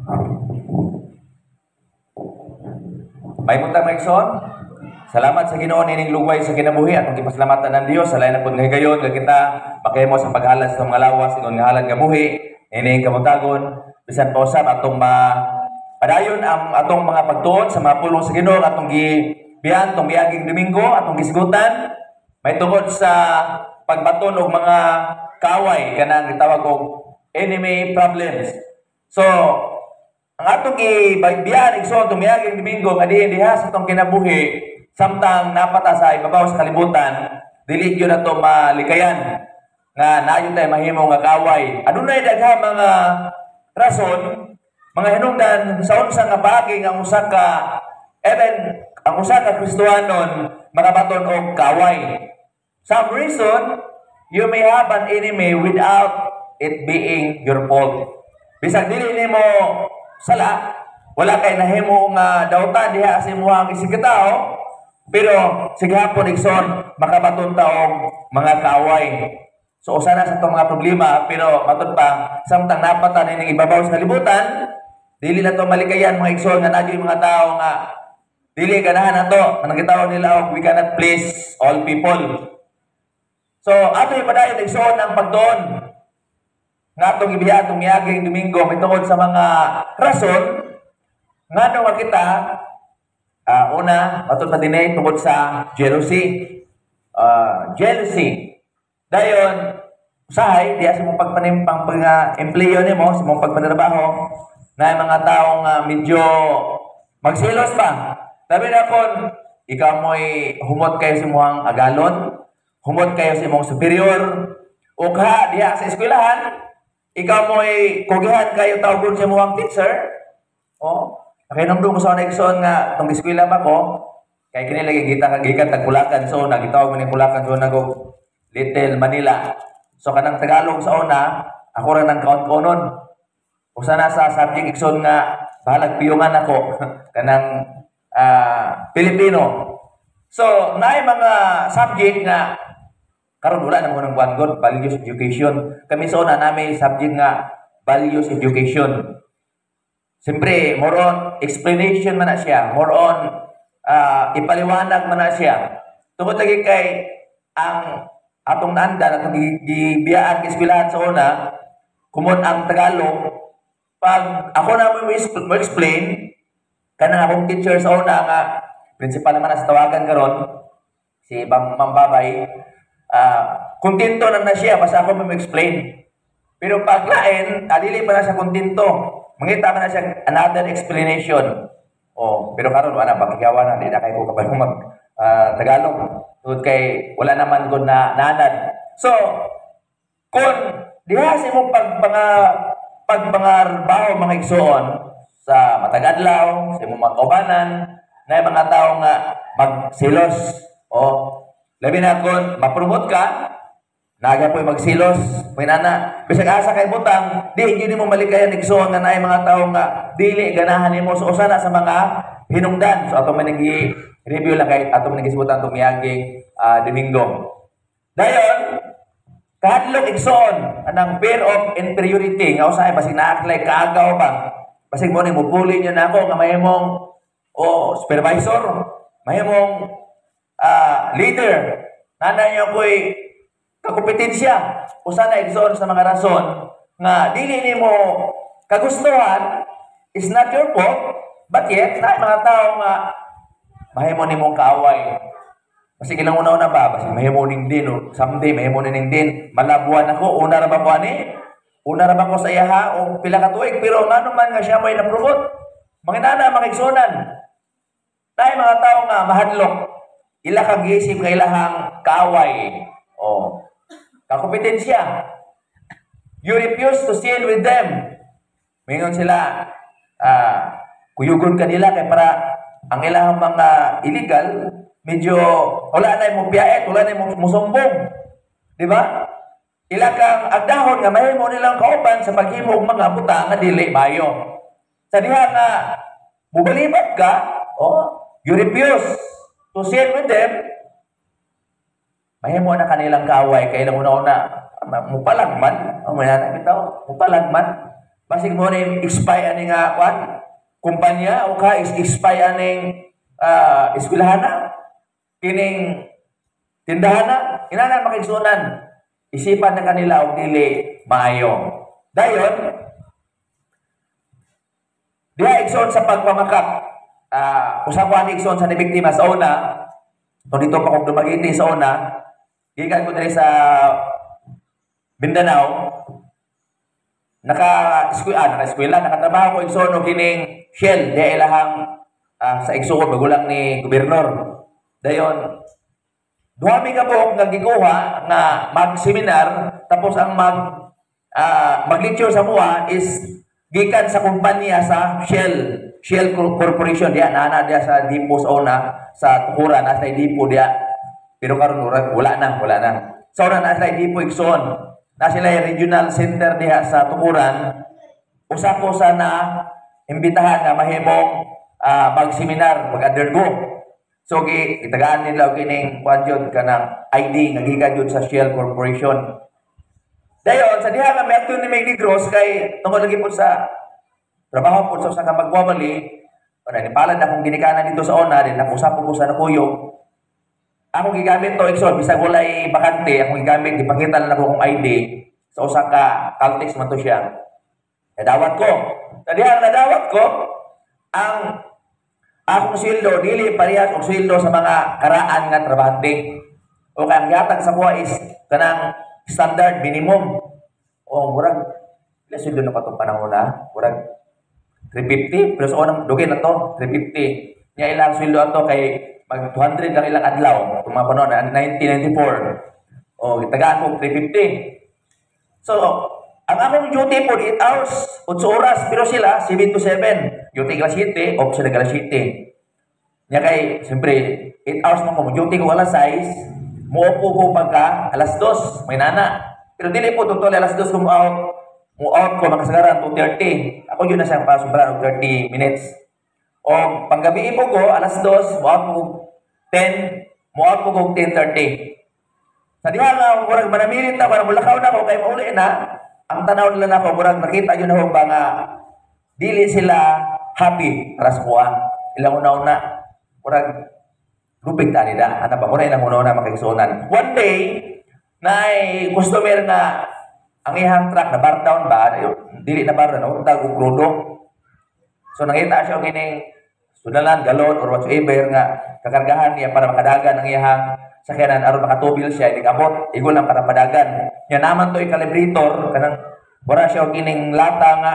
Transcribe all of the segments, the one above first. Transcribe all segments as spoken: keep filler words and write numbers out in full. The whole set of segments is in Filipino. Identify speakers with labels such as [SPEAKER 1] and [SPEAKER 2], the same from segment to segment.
[SPEAKER 1] May muntang maigsoon. Salamat sa Ginoo nining lugway sa kinabuhi at gipasalamatan ng Dios sa lain na pud gayon nga kita makahimo sa paghalad sa mga lawas ingon nga halad nga buhi ining kamutagon bisan pa usab atong ma padayon ang atong mga pagtuon sa mga pulong sa Ginoo atong gibiyan tong miaging Domingo atong gisgutan may tungod sa pagbaton og mga kaaway kanang gitawag og enemy problems. So ang atong gibiyan igsoon tong miaging Domingo nga diin diha sa atong kinabuhi samtang napata sa ibabaw sa kalibutan, dili gyud nato malikayan nga naayon tay mahimo nga kaway. Adunay daghang mga rason, mga hinungdan sa unsa nga paagi nga usa ka even ang usa ka Kristiyanon makabaton og kaway. Some reason you may have an enemy without it being your fault. Bisag dili nimo sala, wala kay nahimo nga dawtan diha sa imong isig tawo. Pero sige hapon igsoon makabaton ta og mga kaaway. So usa na sa itong mga problema pero matud pa samtang napata ning ibabaw sa kalibutan dili na to malikayan mga igsoon nga nadyo mga tao nga dili ganahan nato ang gitawag nila og we cannot please all people. So ato ipadayon igsoon ang pagtuon nga atong ibiya atong miaging Domingo mitungod sa mga rason ngano nga kita Uh, una, matod pa din ay tungkol sa jealousy. Uh, jealousy. Dayon, usahay, diya sa mong pagpanimpang pag-empleyo uh, mo, sa mong pagpanarabaho, na mga taong uh, medyo magsilos pa. Sabi na kung ikaw mo'y humot kayo sa mong agalon, humot kayo sa mong superior, o ka diya sa eskwelahan, ikaw mo'y kugihan kayo tawgon sa mong teacher, o, kaya nung doon ko sa Nexon nga, itong eskwela ba ko, kaya kinilagay kita kagikan tagpulakan so nagitawag mo ng pulakan so nagog Little Manila. So kanang Tagalog sa una, ako rin ang kaon-konon. O sana sa subject ikson nga, bahalag piyungan ako, kanang uh, Pilipino. So, naay mga subject nga, karon wala na mo ng one God, values education. Kami sa una namin subject nga, values education. Siyempre, more on explanation man na siya. More on uh, ipaliwanag man na siya. Tungkol lagi kay ang atong naanda, atong gibiyaan kiskwelahan sa una, kumon ang Tagalog, pag ako na mo explain, kanang akong teacher sa una nga, principal naman na sa tawagan karon si Ma'am Babay, uh, kontento na na siya, basta ako mo explain. Pero pag lain, adili pa na siya kontento. Mangita man na siya another explanation. Oh, pero karon wala pakigawa na di na kay ko kabalo mag uh, Tagalog. Tungod kay wala naman gud na nanad. So, kung diha sa imong pag mga pagpangarbaho mga igsoon sa matag adlaw, sa imong mga kaubanan, na mga tawo nga magsilos. Oh, labi na kung ma-promote ka, naga po'y magsilos, may nana. Bisag asa kay butang, di yun mo malikayan igsoon nga naay mga tao nga dili ganahan nimo so usa na sa mga hinungdan. So ato man nagi-review lang kay ato man nagisibutan tong miaging uh, Domingo. Dayon, kahadlok igsoon anang fear of inferiority nga usahay basig naaklay kaagaw ba. Basig mo ni mupuli niyo na ako nga mahimong o oh, supervisor, mahimong uh, leader. Nanay niyo ko'y kakompetensya usa na igsoon sa mga rason nga dili nimo kagustuhan is not your fault but yet na mga tao nga mahimo nimong kaaway kasi ilang una-una ba basta mahimo ning din o someday mahimo ning din malabuan ako una ra ba ko ani una ra ba ko sa iyaha o pila ka tuig pero ngano man nga siya may na-promote manginana mga igsoonan na mga tao nga mahadlok ila kang giisip nga ilahang kaaway o kakompetensya. You refuse to sin with them. Mingon sila, uh, kuyugon ka nila kay para ang ilang mga illegal, medyo wala na yung biyait, wala na yung musumbong. Di ba? Ila kang agdahon nga mahimo nilang kauban sa paghimo og mga buta nga dili mayo. Sa diha nga mubalibat ka, oh, you refuse to sin with them. Mahimo na kanilang kaaway kay lang una-una mupalagman, ang may nanay bitaw, mupalagman. Basig mo rin expire ani nga kwan, kumpanya o ka is expire aning uh, eskwelahan na, kining tindahan na, inana makigsunan. Isipan na kanila og dili maayo. Dayon, diha igsoon sa pagpamakak, uh, usapan igsoon sa nibiktima sa una, kung dito pa kong dumagiti sa una, gikan ko diri sa Mindanao, naka-eskwela, naka-eskwela, nakatrabaho ko igsoon og kining Shell, di ilahang uh, sa igsoon magulang ni gobernador. Dayon, duhami ka po nga gikuha nga mag-seminar tapos ang mag uh, mag-lecture sa mua is gikan sa kumpanya sa Shell, Shell Corporation diya na diya sa depo sa una sa Tukuran na sa depo diya. Pero karon wala na, wala na. Sa una na sa depo igsoon. Na sila yung regional center diha sa Tukuran, usa ko sa na imbitahan nga mahimong uh, mag-seminar, mag-undergo. So, itagaan nila kining kwanjod ka ng I D nga gikan jud sa Shell Corporation. Dayon, sa diha nga may aktyon ni May Negros, kay tungkol lagi po sa trabaho po sa usa ka magwawali, para ni palad akong ginikanan dito sa ona, din nakusap ko sa nakuyog. Ako gigamit to Exxon, bisag walay bakante, ako gigamit, ipakita lang ako kong I D sa usa ka Caltex man to siya. Nadawat ko. Sa diha nadawat ko, ang akong sweldo, dili parehas og sweldo sa mga karaan nga trabahante. O kaya ang yatag sa kuha is kanang standard minimum. O murag, ilang sweldo na pa itong panahon na? Murag three fifty plus o nang dugay na to, three fifty. Nya ilang sweldo ato kay mag two hundred lang ilang adlaw. Itong mga panahon na nineteen ninety-four. O, itagaan ko three fifty. So, ang akong duty po eight hours, eight oras, pero sila seven to seven. Duty alas siete, off sila alas siete. Nya kay, siyempre, eight hours mo ko, duty ko alas six, muupo ko pagka alas dos, may nana. Pero dili po, totoo alas dos ko mo out, mo out ko, makasagaran, two thirty. Ako yun na siyang pasubran, thirty minutes. O, panggabi po ko, alas dos, mo out ko ten, mo out ko ten thirty. Sa diha nga, murag manamilit na, para mulakaw na ako, kay mauli na, ang tanaw nila na ako, murag nakita yun na ako ba nga, dili sila happy para sa kuha. Ilang una-una, murag lupig ta nila. Ano ba? Muna ilang una-una makikisunan. One day, na customer nga ang ihang truck na bar down ba? Dili na bar na, untag o krudo. So, nakita siya ang ining sudalan, galon, or whatsoever nga kakargahan niya para makadagan ang ihang sakyanan aron makatubil siya, hindi kabot, igol lang para padagan. Yan naman to i-calibrator, kanang wala siya ang ining lata nga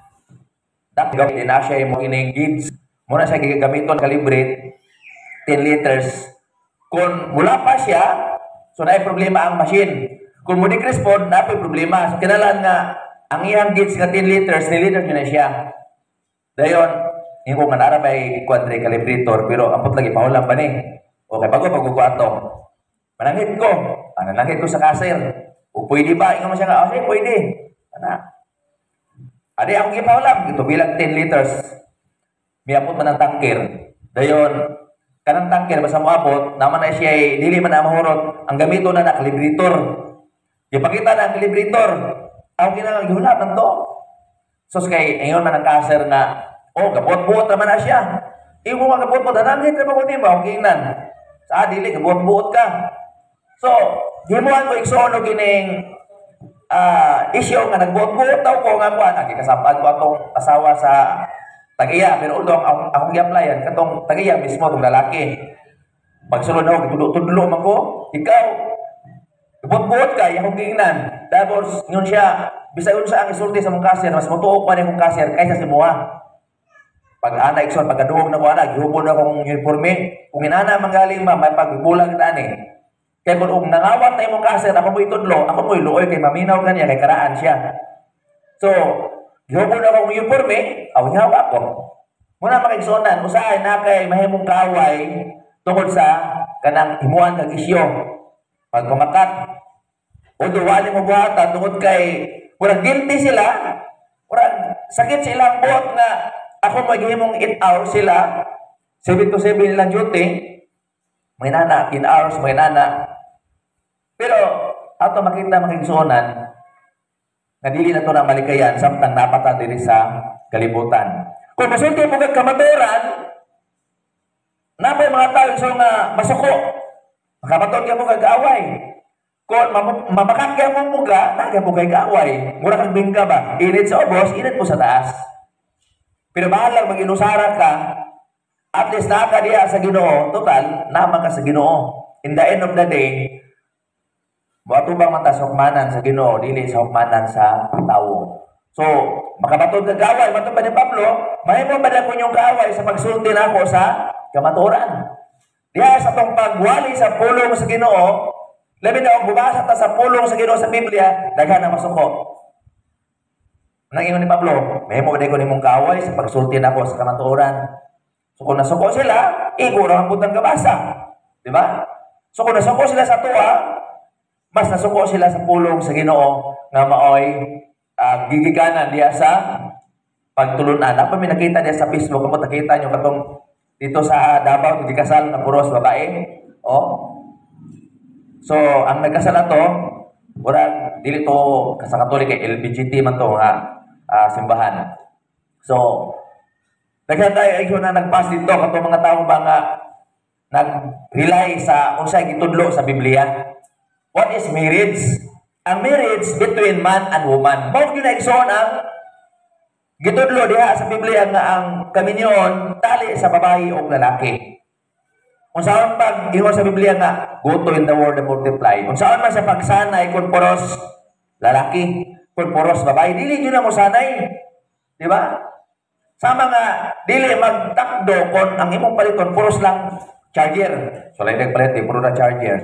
[SPEAKER 1] dapat din na siya yung ining gauge. Muna siya gigamiton calibrate ten liters. Kung mula pa siya, so na problema ang machine. Kung mo di-respond, na po problema. So kinalan nga, ang iyang gauge nga ten liters, ten liters yun na siya. Dayon, hindi ko nga narabay quadri calibrator, pero ampot lagi, pahulang ba ni? Okay, bago pag-uguato. Manangit ko. Ano, nanangit ko sa kasir. O pwede ba? Ingat mo siya nga, oh, sige, pwede. Ano? Adi, akong ipahulang. Ito bilang ten liters. May apot man ang tangkir. Dayon, kanang tangkir, basta mo apot, naman na siya, dili man na mahurot. Ang gamito na na, calibrator. Ipakita na ang calibrator. Ako ginagawa, gihulap ng to. So, kay, ngayon man ang kasir na, oh, gabot-buot naman na siya. Iyo mo mga gabot-buot, nanangit na ba ko din ba? Okay nan. Sa adili, gabot-buot ka. So, himuan ko iksoon o gining uh, issue nga nagbuot-buot daw ko nga kuan. Agi kasapad ko atong asawa sa Tagiya. Pero although akong, akong i-applyan, katong Tagiya mismo, itong lalaki. Pagsulod ako, tudlo-tudlo man ko. Ikaw, gabot-buot ka, yung giingnan. Tapos, yun siya, bisag yun sa ang isulti sa mong kasir, mas matuok pa rin mong kasir kaysa si Mua. Pag ana ikson pagkaduog na ko ana gihubon na kong uniforme kung inana manggaling ma may pagbulag tani kay kun og nangawat na imong kasir ako mo itudlo ako mo iluoy kay maminaw kaniya kay karaan siya. So gihubon na kong uniforme aw hawa ko muna makigsunan usahay na kay mahimong kaaway tungod sa kanang himuan kag isyu pag pumakat o duwali mo buhatan tungod kay murag guilty sila murag sakit silang buot nga ako maghimong eight hours sila, seven to seven nilang duty, may nana, ten hours, may nana. Pero, ato makita makigsunan, nga dili na to na malikayan samtang napata diri sa kalibutan. Kung masulti mo kag kamaturan, napay mga tao so nga masuko. Makamatod ka mo kag kaaway. Kung mabakakya mo muga, naga mo kay kaaway. Mura kang bingka ba? Init sa ubos, init mo sa taas. Pero bahalang mag-inusara ka, at least naka diya sa Ginoo, total, naman ka sa Ginoo. In the end of the day, matubang mata sa hukmanan sa Ginoo, dili sa hukmanan sa tao. So, makamatod ka kaaway, matubang ni Pablo, may mo ba na kunyong kaaway sa pagsulti na ako sa kamaturan. Diya sa tong pagwali sa pulong sa Ginoo, labi na kung bubasa ta sa pulong sa Ginoo sa Biblia, daghan na masuko. Nang ingon ni Pablo, may mo ba ko nimong kaaway sa pagsulti na ako sa kamaturan. So kung nasuko sila, ikaw na ang butang kabasa. Di ba? So kung nasuko sila sa tuwa, mas nasuko sila sa pulong sa Ginoo nga maoy uh, gigiganan diya sa pagtulunan. Apa may nakita diya sa Facebook, kamo nakita nyo katong dito sa Davao, hindi kasal na puros babae. Oh. So, ang nagkasal ato, murag dili to sa Katolik kay L G B T man to nga uh, simbahan. So, daghan tayo ay na nagpas dito katong mga tawo ba nga nag-rely sa unsay gitudlo sa Biblia. What is marriage? Ang marriage between man and woman. Mao gyud na igsoon ang gitudlo diha sa Biblia nga ang kaminyon tali sa babae o lalaki. Kung saan pag ingon sa Biblia nga, go to in the world and multiply. Kung saan man sa pagsanay, kung poros lalaki, kung poros babae, dili yun na mo sanay. Di ba? Sa mga dili magtakdo kung ang imong paliton, poros lang charger. So, lang nagpalit, puro na charger.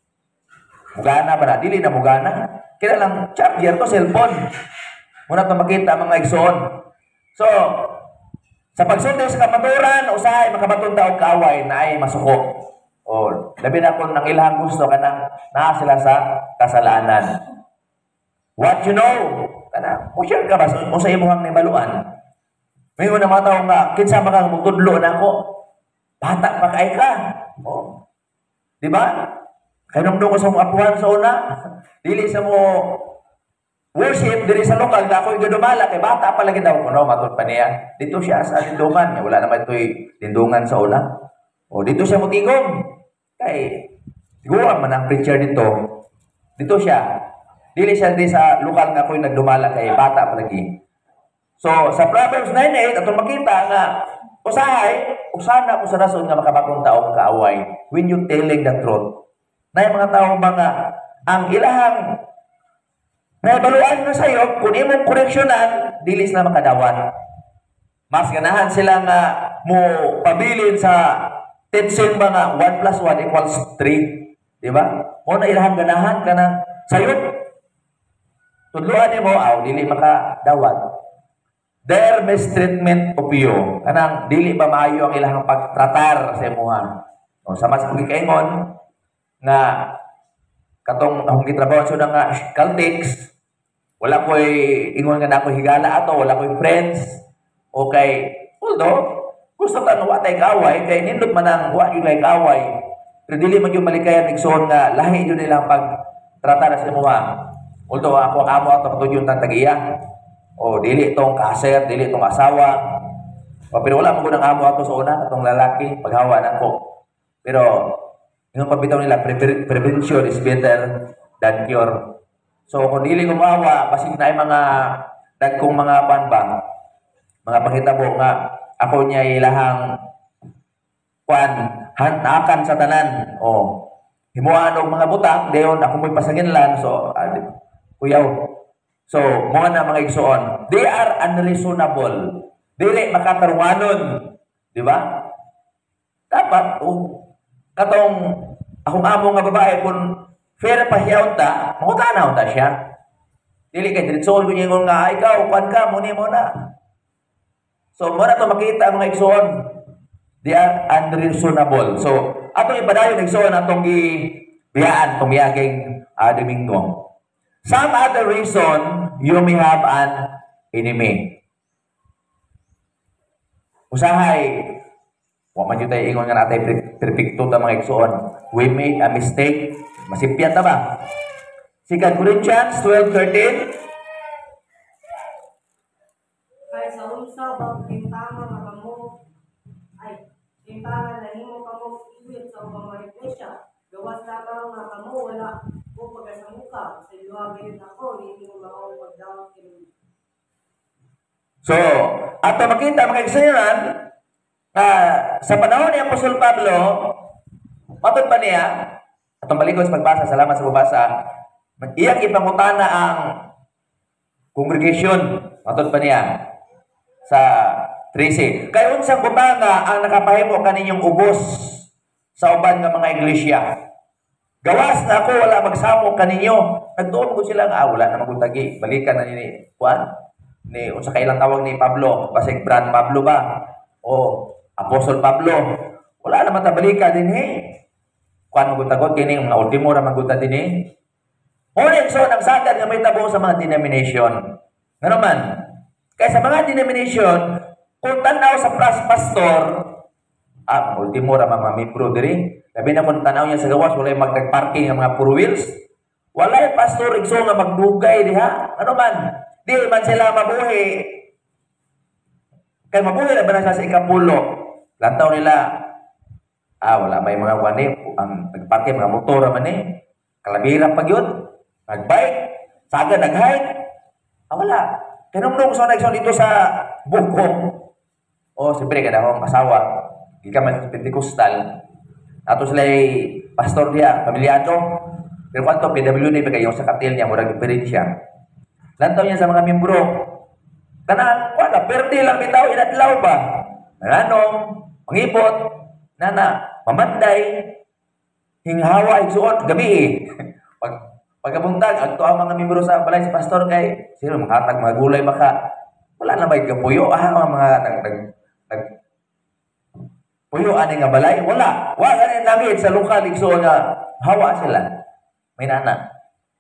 [SPEAKER 1] Mugana ba na? Dili na mugana. Kaya lang, charger to, cellphone. Muna ito makita mga igsoon. So, sa pagsulti sa kamaturan, usahay makabatong tao kaaway na ay masuko. O, labi na kung nang ilahang gusto ka nang naa sila sa kasalanan. What you know? Kana, musyar ka ba? O sa imuhang nibaluan. May una mga tao nga, kinsa makang mutudlo na ako. Bata pa kay ka. O, di ba? Kaya nung doon ko sa mga apuhan sa una, dili sa mo worship diri sa lokal na ako igadumala kay bata pa lagi daw kuno matod pa niya. Dito siya sa lindungan, wala naman ito'y lindungan sa una. O dito siya mutigom. Kay siguro man ang preacher dito. Dito siya. Dili siya di sa lokal nga ako'y nagdumala kay bata pa lagi. So sa Proverbs nine eight atong makita nga usahay, usana ko sa rason nga makabagong taong kaaway when you telling the truth. Na mga tao mga ang ilahang nabaluan na sa'yo, kung imong koreksyonan, dilis na makadawat. Mas ganahan sila nga mo pabilin sa teaching ba nga one plus one equals three. Di ba? O na ilahang ganahan ka na sa'yo. Tudluan ni mo, aw, dili makadawat. Their mistreatment of you. Kanang, dili ba maayo ang ilahang pagtratar sa imuhan. O, sa mas pagkikaingon, nga katong akong gitrabaho siya nga Caltex, wala ko'y ingon nga na ako higala ato, wala ko'y friends. Okay, although, gusto ka nga watay kaway, kay nindot man ang watay kay kaway. Pero dili man yung malikayan igsoon nga lahi yun nilang pagtrata na sa imuha. Although ako amo ato katong yung tagiya. O dili itong kaser, dili itong asawa. O, pero wala mo ko ng amo ato sa una, katong lalaki, paghawa na ko. Pero, yung pabitaw nila, pre- prevention is better than cure. So, kung dili gumawa, basig na ay mga dagkong mga panbang, mga panghitabo nga, ako niya ilahang kwan, hanakan sa tanan. O, himuan og mga butak, dayon, ako mo'y pasaginlan. So, uh, kuyaw. So, mga na mga igsoon, they are unreasonable. Dili makatarunganon. Di ba? Dapat, oh, katong akong amo nga babae, kung fair pa siya unta, makutanaw ta siya. Dili kay diretsol ko niya nga, ikaw, kwan ka, muni mo na. So, muna ito makita mga igsoon. They are unreasonable. So, atong ibadayon igsoon atong gibiyaan, itong biyaging uh, Domingo. Some other reason, you may have an enemy. Usahay, huwag man yun tayo ingon nga natin perfecto na mga igsoon. We made a mistake. Masipyan na ba? Second Corinthians twelve thirteen.
[SPEAKER 2] Kay sa unsa bang bintana nga kamo ay bintana na himo kamo iwit sa ubang mga iglesia. Gawas lamang nga kamo wala ko pagasamuka sa iluwagin ako hindi mo mao pagdawat kini.
[SPEAKER 1] So, ato makita mga igsoon na sa panahon ni Apostol Pablo, matod pa niya, atong balikod sa pagbasa, salamat sa pagbasa, iyang ipangutana ang congregation, matod pa niya, sa thirteen. Kay unsang butanga ang nakapahimo kaninyong ubos sa uban nga mga iglesia. Gawas na ako wala magsamo kaninyo. Nagtuon ko sila nga ah, wala na magutagi. Balikan na ni Juan. Ni unsa kay ilang tawag ni Pablo, basig Brad Pablo ba? O Apostol Pablo. Wala naman ta balikan din eh. Kuan magutagot kini mga ultimo ra maguta din eh. Ngunit so nagsagad nga may tabo sa mga denomination. Ngano man? Kaya sa mga denomination, kung tanaw sa plus pastor, ah, ultimo ra mga membro diri. Labi na kung tanaw niya sa gawas, walay mag-parking ng mga four wheels. Walay pastor igso nga magdugay diha. Ano man? Di man sila mabuhi. Kaya mabuhi na ba na sa ikapulo? Lantaw nila, ah, wala may mga wani, ang nag-parking, mga motor man eh. Kalabira pag yun. Nag-bike, saga nag-hike. Ah, wala. Kinumdum ko sa nagson dito sa bukong. O, siyempre, kada akong asawa. Hindi ka man sa Pentecostal. Ato sila pastor niya, pamilyado. Pero kung ito, P W D, kayo sa katil niya, murag diferensya. Lantaw niya sa mga membro. Kana, wala, perde lang bitaw, inadlaw ba? Nanong, mangipot, nana, mamanday, hinghawa, igsuot, gabi eh. Pag Pagkabuntag, agto ang mga membro sa balay sa pastor kay sino makahatag mga gulay baka wala na ba gapuyo ah mga mga nag nag, nag puyo ani nga balay wala wa gani langit sa lokal igsoon nga hawa sila may nana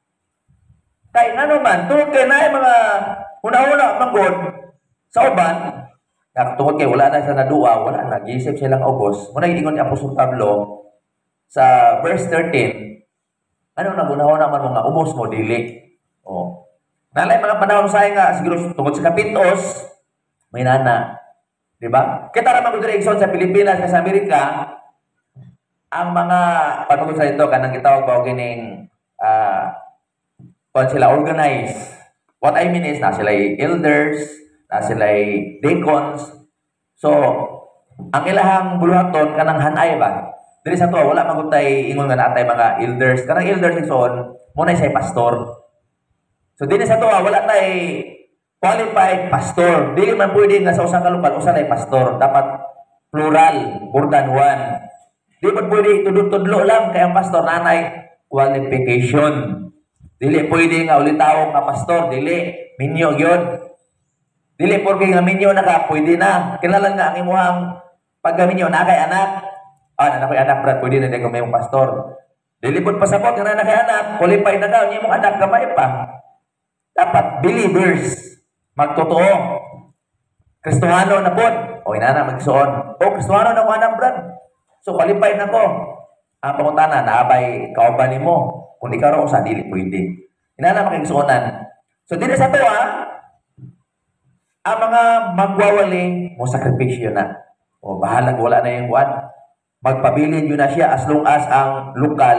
[SPEAKER 1] kay ngano man tungod kay naay mga una-una manggod sa uban tungod kay wala na sa nadua wala na gisip silang ubos muna giingon ni Apostol Pablo sa verse thirteen. Ano na gunahon naman mga ubos mo dili. Oh. Nalay mga panahon sa nga siguro tungod sa kapitos may nana. Di ba? Kita ra man direksyon sa Pilipinas sa Amerika ang mga patungkol sa ito kanang gitawag ba gining ah uh, sila organize. What I mean is na sila elders, na sila deacons. So ang ilahang buluhaton kanang hanay ba? Dili sa to wala magutay ingon nga natay mga elders. Kanang elders ison mo na say pastor. So dili sa to wala tay qualified pastor. Dili man pwede nga sa usa ka lokal usa nay pastor. Dapat plural, more than one. Di man pwede tudlo-tudlo lang kay ang pastor nanay qualification. Dili pwede nga ulitaw nga pastor, dili minyo gyud. Dili porke nga minyo na ka pwede na. Kinahanglan nga ang imuhang paggaminyo na kay anak. Ah, na ako'y anak, Brad, pwede na din kung may pastor. Dilipod pasapot, nga na kay anak, qualified na daw, yung anak, kamay pa. Dapat, believers, magtotoo. Kristohano na po. O, inana, magsuon. O, Kristohano na ko anak, Brad. So, qualified na ko. Ang pangutana, naabay, kauban mo. Kung ikaw rin sa dili, pwede. Inana, makikisuonan. So, dili sa to, ha? Ang mga magwawali, mo sakripisyo na. O, bahalag, wala na yung buwan. Magpabilin yun na siya as long as ang lokal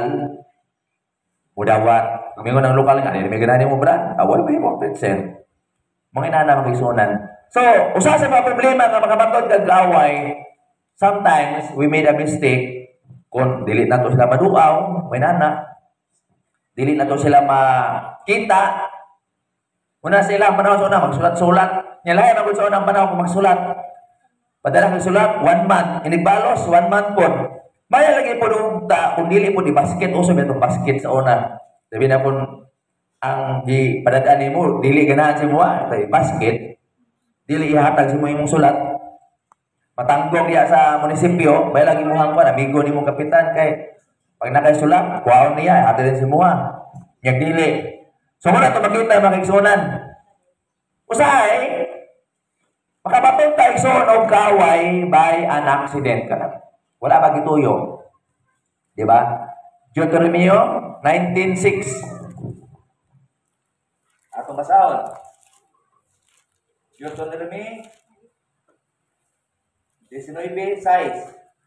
[SPEAKER 1] mudawat. Kumingon ang lokal nga, may ganahin mo brad. Awal ba yung mga pretzel? Mga inana magisunan. So, usa sa mga problema nga makamatod kag-away, sometimes we made a mistake kung dili na to sila maduaw, may nana. Dili na to sila makita. Una sila panahon sa una, magsulat-sulat. Nyalahay magud sa unang panahon kung magsulat. Padala kang sulat, one month. Inigbalos, one month po. Maya lagi po nung ta, kung dili po di basket, uso may itong basket sa una. Sabi na po, ang di padadaan mo, dili ganahan si mo, ito basket. Dili ihatag si mo yung sulat. Matanggong diya sa munisipyo, maya lagi mo hangpan, amigo ni mong kapitan, kay pag nakasulat, kuwaon niya, hati rin si mo ha. Nyag dili. So muna ito makita, makiksunan. Usahay, makabatong tayo so og kaway by an accident ka na. Wala ba gituyo? Di ba? Deuteronomio nineteen six. Atong basahon. Deuteronomy nineteen, size.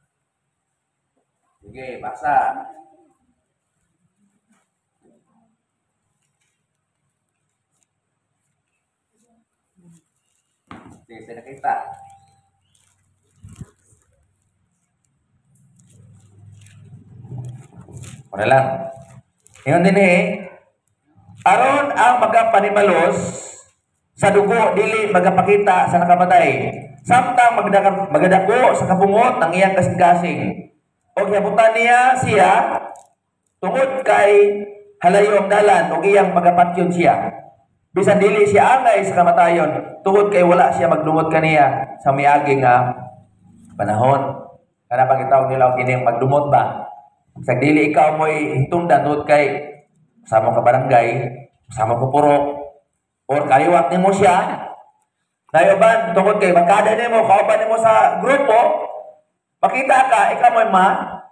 [SPEAKER 1] Sige, basa. Sige, saya nakita. Wala lang. Ngayon din eh, aron ang magapanimalos sa dugo dili magapakita sa nakamatay. Samtang magdaka- magadako sa kabungot ng iyang kasing-kasing. O gihabutan niya siya tungod kay halayo ang dalan o iyang magapatyon siya. Bisan dili siya angay sa kamatayon tungod kay wala siya magdumot kaniya sa miagi nga panahon. Kana pang itawag nila og kining magdumot ba? Sa dili ikaw mo'y hitungdan tungod kay sama ka barangay, sama ko purok, or kaliwat nimo siya. Nayoban, tungod kay magkada nimo, kauban nimo sa grupo, makita ka, ikaw mo'y ma,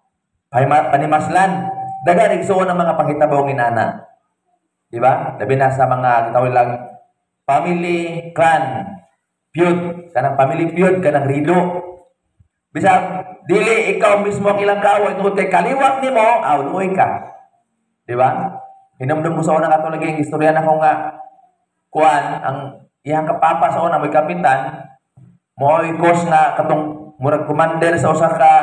[SPEAKER 1] panimaslan. Dagan igsuon ang mga panghitabong inana. Di ba? Labi na sa mga gitawin lang, family, clan, feud, kanang family feud, kanang rido. Bisa, dili ikaw mismo ang ilang kaway, tungod kay kaliwat nimo, aw, luoy ka. Di ba? Hinamdam ko sa unang ato naging istorya na ko nga kuan ang iyang kapapa sa una may kapitan mo ikos nga katong murag commander sa usa ka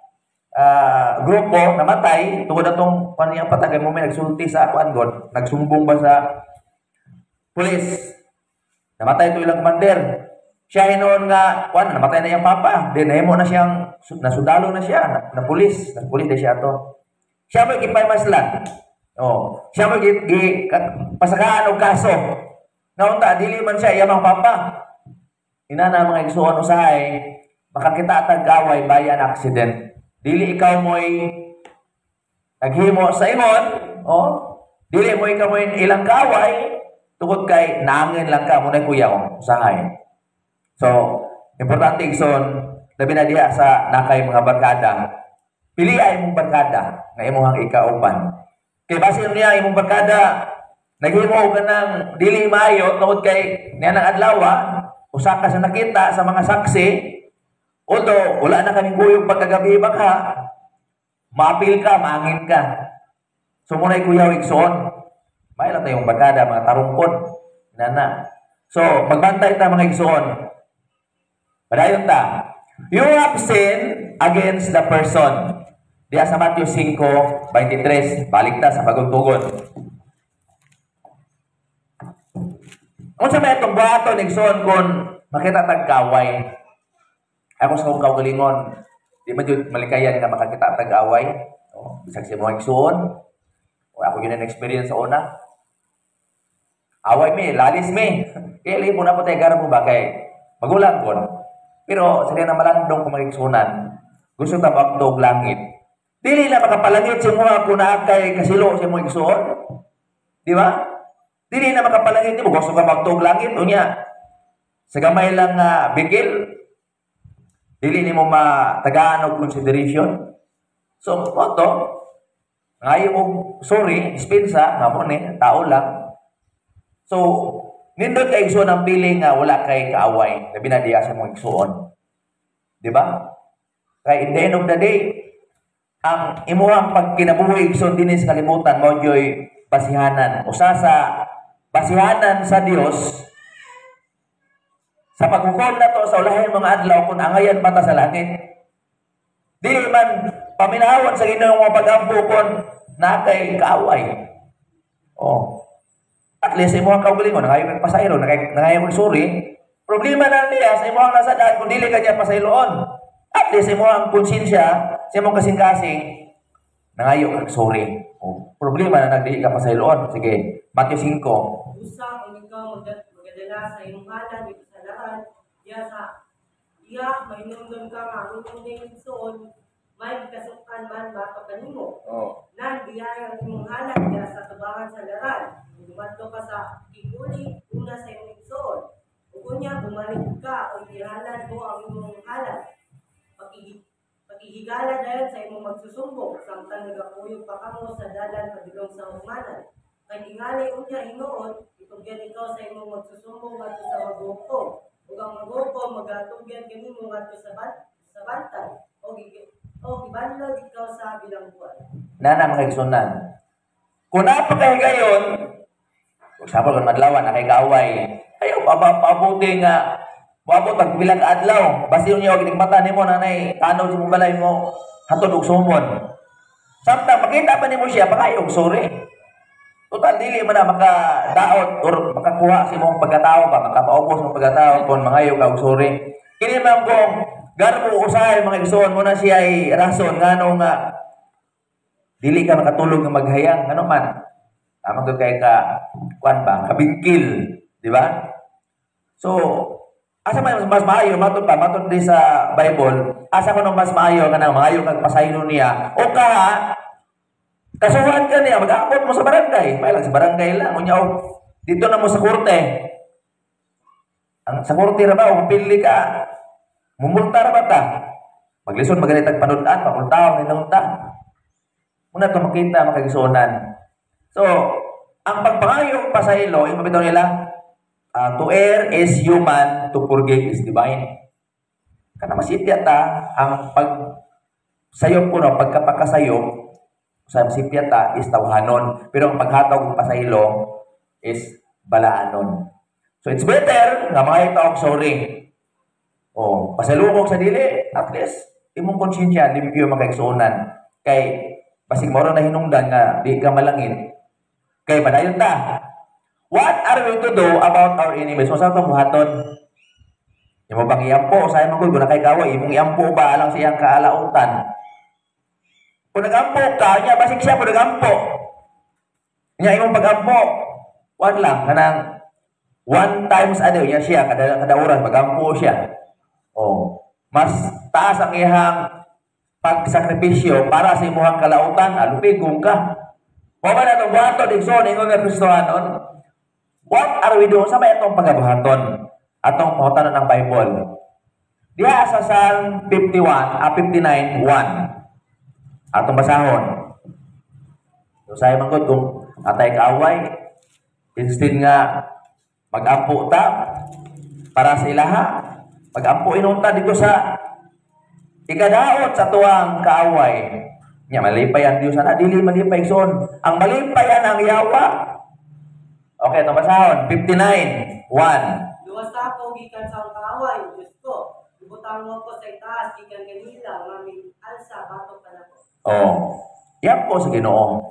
[SPEAKER 1] uh, grupo namatay tungod atong kaniyang patagay mo may nagsulti sa kuan god nagsumbong ba sa pulis namatay to ilang commander siya hinuon nga kuan namatay na iyang papa then nahimo na siyang nasudalo na siya na, na pulis na pulis na siya to siya may gipaymaslan. Oh, siya mo gi, gi pasakaan og kaso. Naunta dili man siya iyang papa. Inana mga igsuon usahay, makakita tag gaway bayan accident. Dili ikaw mo'y naghimo sa imon, oh. Dili mo ikaw mo'y ilang gaway tungod kay naangin lang ka mo na kuya oh, usahay. So, importante igsoon labi na diha sa nakay mga barkada. Pili ay mong barkada nga imong ikauban. Kay base niya imong barkada naghimo ka ng dili maayo tungod kay niya ng adlaw usa ka sa nakita sa mga saksi although wala na kaming kuyog pagkagabi baka maapil ka maangin ka so muna kuyaw igsoon may lang tayong barkada mga tarungkod nana so magbantay ta mga igsoon padayon ta you have sinned against the person. Diya sa Matthew five twenty-three, balik ta sa pagtugod. Unsa may itong buhaton igsoon kun makita tag kaway. Ako sa kong kaugalingon, di man jud malikayan nga makakita tag away. Oh, bisag si mo igsoon. O ako yun ang experience sa una. Away mi, lalis mi. Kaya libo na po tayo gara mo ba kay magulang ko. Pero sa na malandong kung magigsunan, gusto ta magtog langit. Dili na makapalangit si mga kuna kay kasilo si mo igsuon. Di ba? Dili na makapalangit mo gusto ka magtog langit unya. Sa gamay lang uh, bigil. Dili ni mo matagaan og consideration. So, mo to ngayon mo sorry, dispensa nga mo ni tao lang. So, nindot kay igsuon ang piling nga wala kay kaaway. Labi na diya sa mo igsuon. Di ba? Kay in the end of the day, ang imuhang pagkinabuhi igsoon dinhi sa kalibutan mao joy basihanan usa sa basihanan sa Dios sa paghukom nato sa ulahin mga adlaw kun angayan mata sa langit dili man paminawon sa Ginoo nga pagampo kon nakay kaaway oh at least imuhang kaugalingon nangayo kag pasaylo nangayo kag suri problema na niya sa imuhang nasadaan kun dili kanya pasayloon at least imuhang konsensya sa imong kasing-kasing, nangayo kag sorry. Oh, problema na nagdi ka pasayloon. Sige, Matthew five.
[SPEAKER 2] Usa kung ikaw magad- magadala sa imong halan dito sa lahat, diya sa iya mainungdan ka nga utong ning igsoon, may kasukan man ba ka kanimo.
[SPEAKER 1] Oh.
[SPEAKER 2] Nan biyaya ang imong halan diya sa tubangan sa daran. Dumadto ka sa iguli una sa imong igsoon. Ug unya bumalik ka o ihalan mo ang imong halan. Pag Pakihigala dahil sa imong magsusumbong, samtang nagapuyog pa kamo sa dalan padulong sa humanan. Kay tingali unya hinuon, itugyan ikaw sa imong magsusumbong at sa magbuko. ug ang mga grupo magatugyan kanimo ngadto sa ban sa bantay o gigi o gibanlog ikaw sa bilangguan.
[SPEAKER 1] Nana makigsunan. Kung napakay gayon, kung sabag kung madlawan na kay kaaway, ayaw papabuti nga wabot pag bilang adlaw, basta yun yung ginigmata nimo nanay, tanaw sa mong balay mo, hatod og sumon. Samtang makita pa nimo siya, pakayo og sorry. Total dili man na makadaot or makakuha sa imong pagkatao ba, makapaubos sa imong pagkatao kung mangayo ka og sorry. Kini man kung garbo usahay mga igsoon mo na siya ay rason ngano nga dili ka makatulog nga maghayang ano man. Tama ko kay ka kuan ba, kabingkil, di ba? So, asa man mas maayo matud pa matud di sa Bible, asa ko no mas maayo kanang maayo kag pasaylo niya o ka kasuhan ka niya mag-aabot mo sa barangay, may lang sa barangay lang unya og dito na mo sa korte. Ang sa korte ra ba o mapili ka mumulta ra ba ta? Maglison maganitag panud-an, pamultaw ni nunta. Muna to makita makagisunan. So, ang pagpangayo pasaylo, yung mabitaw nila, Uh, to err is human, to forgive is divine. Kana masipya ta, ang pag sayop ko no, pagkapakasayop, sa masipya ta is tawhanon. Pero ang paghatag ng pasaylo is balaanon. So it's better nga mga itaw sorry. O, pasalubog sa dili, at least, imong konsensya, limpyo makaigsuunan. Kay, basig mo na hinungdan nga, di ka malangit. Kay, padayon ta. What are we to do about our enemies? So, saan itong buhaton? Yung mo bang iampo? Sa'yo mo kung kay kaway, imong iampo ba alang siyang kaalautan? Kung nag-ampo ka, niya, basig siya kung nag-ampo. Niya, imong pag-ampo, what lang, kanang one times a day, niya siya, kada, kada oras, mag-ampo siya. Oh, mas taas ang iyang pagsakripisyo para sa imuhang kalautan, alupigong ka. Wala na itong buhaton, igsoon, ingon nga Kristohanon. What are we doing? Sa ba itong pagabuhaton? Atong pahutanon ng Bible. Diya sa Psalm fifty-one, ah, fifty-nine, one. Atong basahon. So, sa'yo mangkot kung atay kaaway, instead nga mag-ampo ta para sa ilaha, mag-ampo inunta dito sa ikadaot sa tuwang kaaway. Nya malipay ang Diyos na dili malipay son. Ang malipay ang Yawa. Okay, ito basahon. fifty-nine, one.
[SPEAKER 2] Luwas ako gikan sa kaaway, Diyos ko. Ibutang mo ko sa itaas, gikan kanila, maming alsa, batok ka na ko.
[SPEAKER 1] Oh. Yan po sa Ginoo.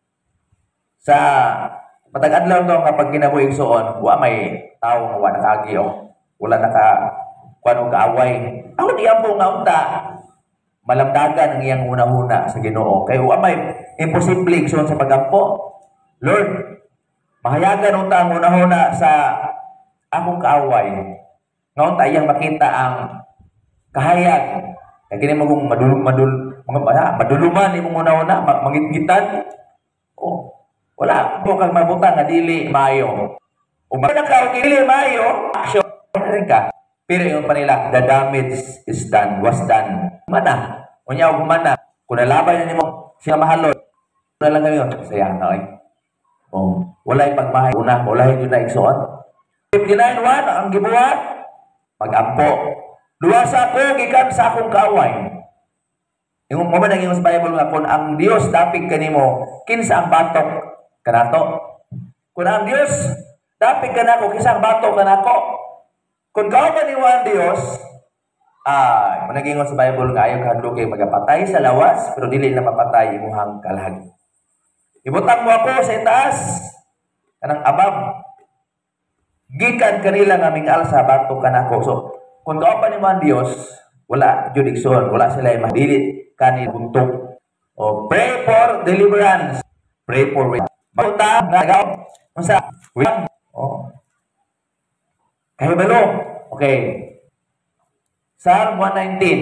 [SPEAKER 1] Sa matag-adlaw to kapag kinabuhig suon, wa may tao nga wa nakagi o wala naka kuno kaaway. Ako diyan po nga unta malamdagan ang iyang una-una sa Ginoo. Kay wa may imposible suon sa pagampo. Lord, mahayagan unta ang una-una sa akong kaaway. Nga unta iyang makita ang kahayag. Kaya kini mo kung madul madul mga maduluman imong una-una mangitgitan. Oh, wala po kang mabutan na dili maayo. O ba nakaw dili maayo, action rin ka. Pero yung pa nila, the damage is done, was done. Mana? Unya og mana? Kung nalaban na nimo siya mahalon, na lang ngayon, saya na ay. Oh, walay pagmahay una, walay yun na igsuon. fifty-nine, one, ang gibuhat, mag-ampo. Luwas ako, gikan sa akong kaaway. Yung mo man ang sa Bible nga, kung ang Dios dapig kanimo, kinsa ang batok kanato. Kung ang Dios dapig kanako, kinsa ang batok kanako. Kung kao man niwa ang Dios, ah, managingon sa Bible nga ayaw kahadlok kay magapatay sa lawas, pero dili na mapatay imuhang kalahag. Ibutang mo ako sa itaas, kanang abab. Gikan kanila nga mingal sa batok kanako. So, kung kao pa niwa ang Dios, wala jurisdiction, wala sila yung madili kanil buntok. O, pray for deliverance. Pray for wisdom. Magunta, nagaw, unsa, wisdom. O, kayo balo. Okay. Psalm one nineteen.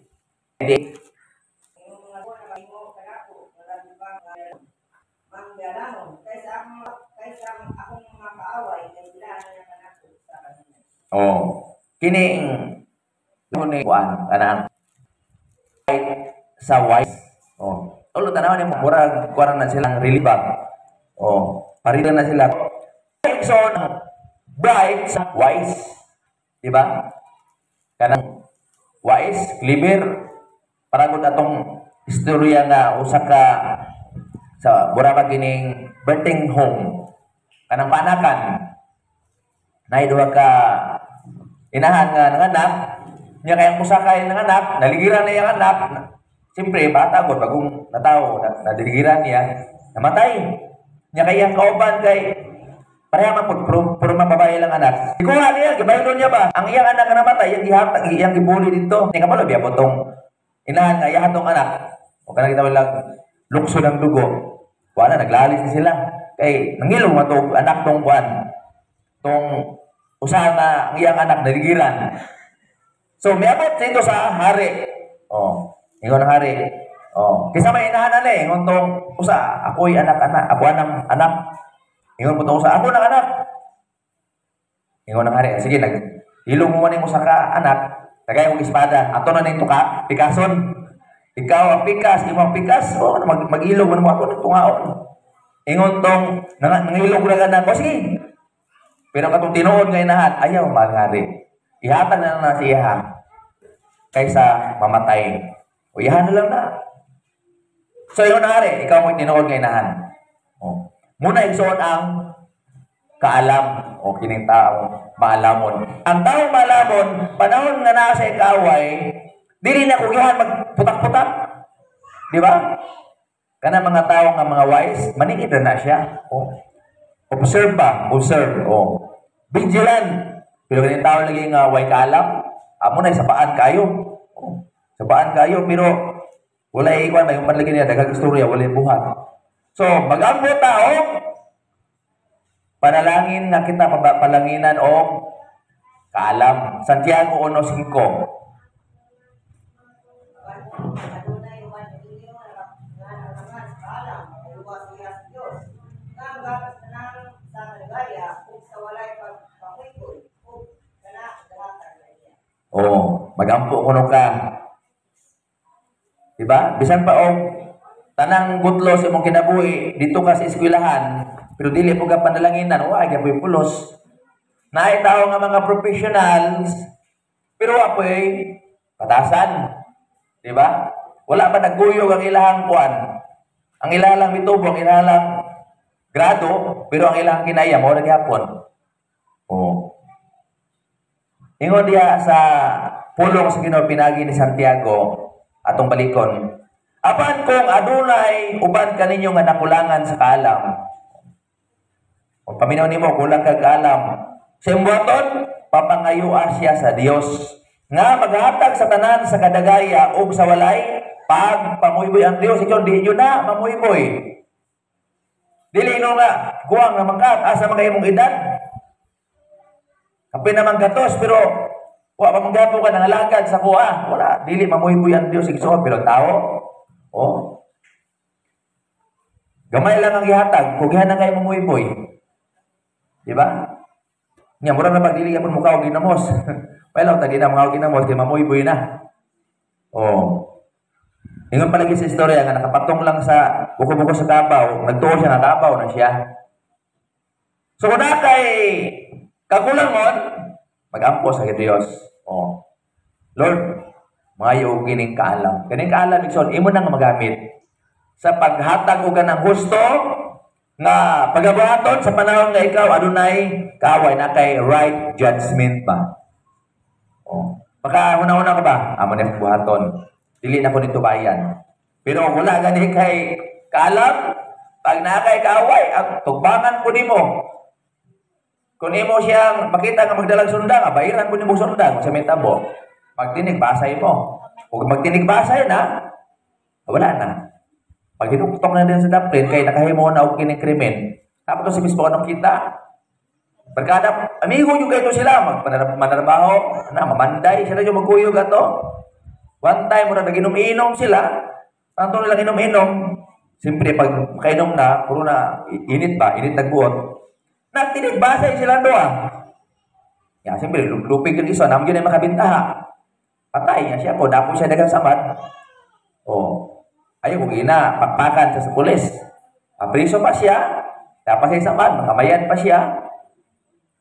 [SPEAKER 1] Oh, kining ni kuan kanang sa wise. Oh, ulo tanaw ni murag kuan na silang relibag. Oh, parila na sila. So, bright sa wise. Di ba? Kanang wais, clever, paragod atong istorya nga usa ka sa Buraba kining birthing home. Kanang panakan. Nay duha ka inahan nga nanganak, nya kayang musakay nanganak, naligiran na yung anak. Siyempre, bata ko, bagong natawo, na, nadiligiran niya, namatay. Nya kayang kauban kay pareha man pud puro, puro mababae lang anak. Ikuha niya, gibaylo niya ba? Ang iyang anak nga namatay, yang gihatag, iyang gibuli dito. Ni kamalo biya potong inahan nga iyahan tong anak. O kana kita lang lukso ng dugo. Wala naglalis na sila. Kay nangilong man tong anak tong kuan. Tong usaha nga ang iyang anak naligiran. So miabot dito sa hari. Oh, ingon ang hari. Oh, kisa may inahan na eh, ingon tong usa, ako'y anak-anak, ako anang anak. Ingon po tong usa, ako nang anak. Ingon ang hari, sige, nag ilong mo man mo sa ka anak, tagay og espada, ato na ning tuka, pikason. Ikaw ang pikas, imo ang pikas, oh, mag magilog man mo ako ng tungaon. Ingon tong nang nangilog ra kana, oh, sige. Pero katong tinuod nga inahan, ayaw man hari. Ihatag na na siya kaysa mamatay. O iyahan na lang na. So yun na hari, ikaw mo tinuod nga inahan. O. Muna igsoon ang kaalam o kining taong maalamon. Ang taong maalamon, panahon nga nasa ikaway, dili na kugihan magputak-putak. Di ba? Kana mga tao nga mga wise, maningid na siya. O. Observe ba? Observe. O. Vigilant. Pero ganyan tao lagi nga way kaalam, amo na sapaan kayo. O. Sapaan kayo, pero wala iwan na yung panlagi niya, dagang istorya, wala buhat. So, mag-ambo tao, panalangin na kita palanginan o kaalam. Santiago one five. Oh, magampo kuno ka. Diba? Bisan pa og tanang gutlo sa imong kinabuhi dito ka sa eskwelahan, pero dili po ka panalanginan, wa gyud pulos. Naay tao nga mga professionals, pero wa poy patasan. Diba? Wala ba nagguyog ang ilahang kuan? Ang ilalang mitubo, ang ilalang grado, pero ang ilang kinaya mo na gyapon. Oh. Ingon diya sa pulong sa Ginoo pinagi ni Santiago atong balikon. Apan kung adunay uban kaninyo nga nakulangan sa kaalam. Kung paminaw nimo kulang kag kaalam, sa imbuhaton papangayua siya sa Dios nga maghatag sa tanan sa kadagaya ug sa walay pagpamuyboy ang Dios. Ikaw di yun na mamuyboy. Dili no nga guwang na mangkat asa man kay imong edad. Kapin naman gatos, pero wa pa manggapo ka ng alagad sa kuha. Wala, dili mamuyboy ang Diyos igsoon, pero tao, oh. Gamay lang ang ihatag, kugihan na kayo mamuyboy. Di ba? Nga, mura na pagdili ka po mukha o ginamos. Well, tagi na mukha o ginamos, di mamuyboy na. Oh. Ingon palagi sa istorya nga nakapatong lang sa buko-buko sa tabaw, nagtuo siya na tabaw na siya. So, kung na kay kagulang mon, mag-ampo sa Diyos. Oh. Lord, maayo kining kaalam. Kining kaalam, ikson, imo nang magamit sa paghatag og ng husto nga pagabuhaton sa panahon nga ikaw adunay kaaway na kay right judgment ba. Oh. Baka una-una ka ba? Amo na buhaton. Dili na ko nito bayan. Pero wala gani kay kaalam, pag na kay kaaway, ang tugbangan po nimo. Kung imo siyang makita nga magdalang sundang, bayaran po nimo sundang sa may tabo. Magtinig basay mo. Kung magtinig basay na, wala na. Pag hinuktok na din sa daplin, kay nakahimo na og kining krimen. Tapos si mismo anong kita? Barkada, amigo yung kayo sila, magmanarbaho, na, mamanday, sila yung magkuyog ato. One time, muna nag-inom-inom sila, tanto nilang inom-inom, siyempre pag makainom na, puro na, init ba, init nagbuot, nagtinig basay sila doon. Ya, siyempre, lupig yung isa, naman yun ay makabintaha. Patay niya siya po, napo siya dagang samad. O, ayaw kung ina, pakpakan siya sa pulis. Apriso pa siya, dapat siya samad, makamayan pa siya.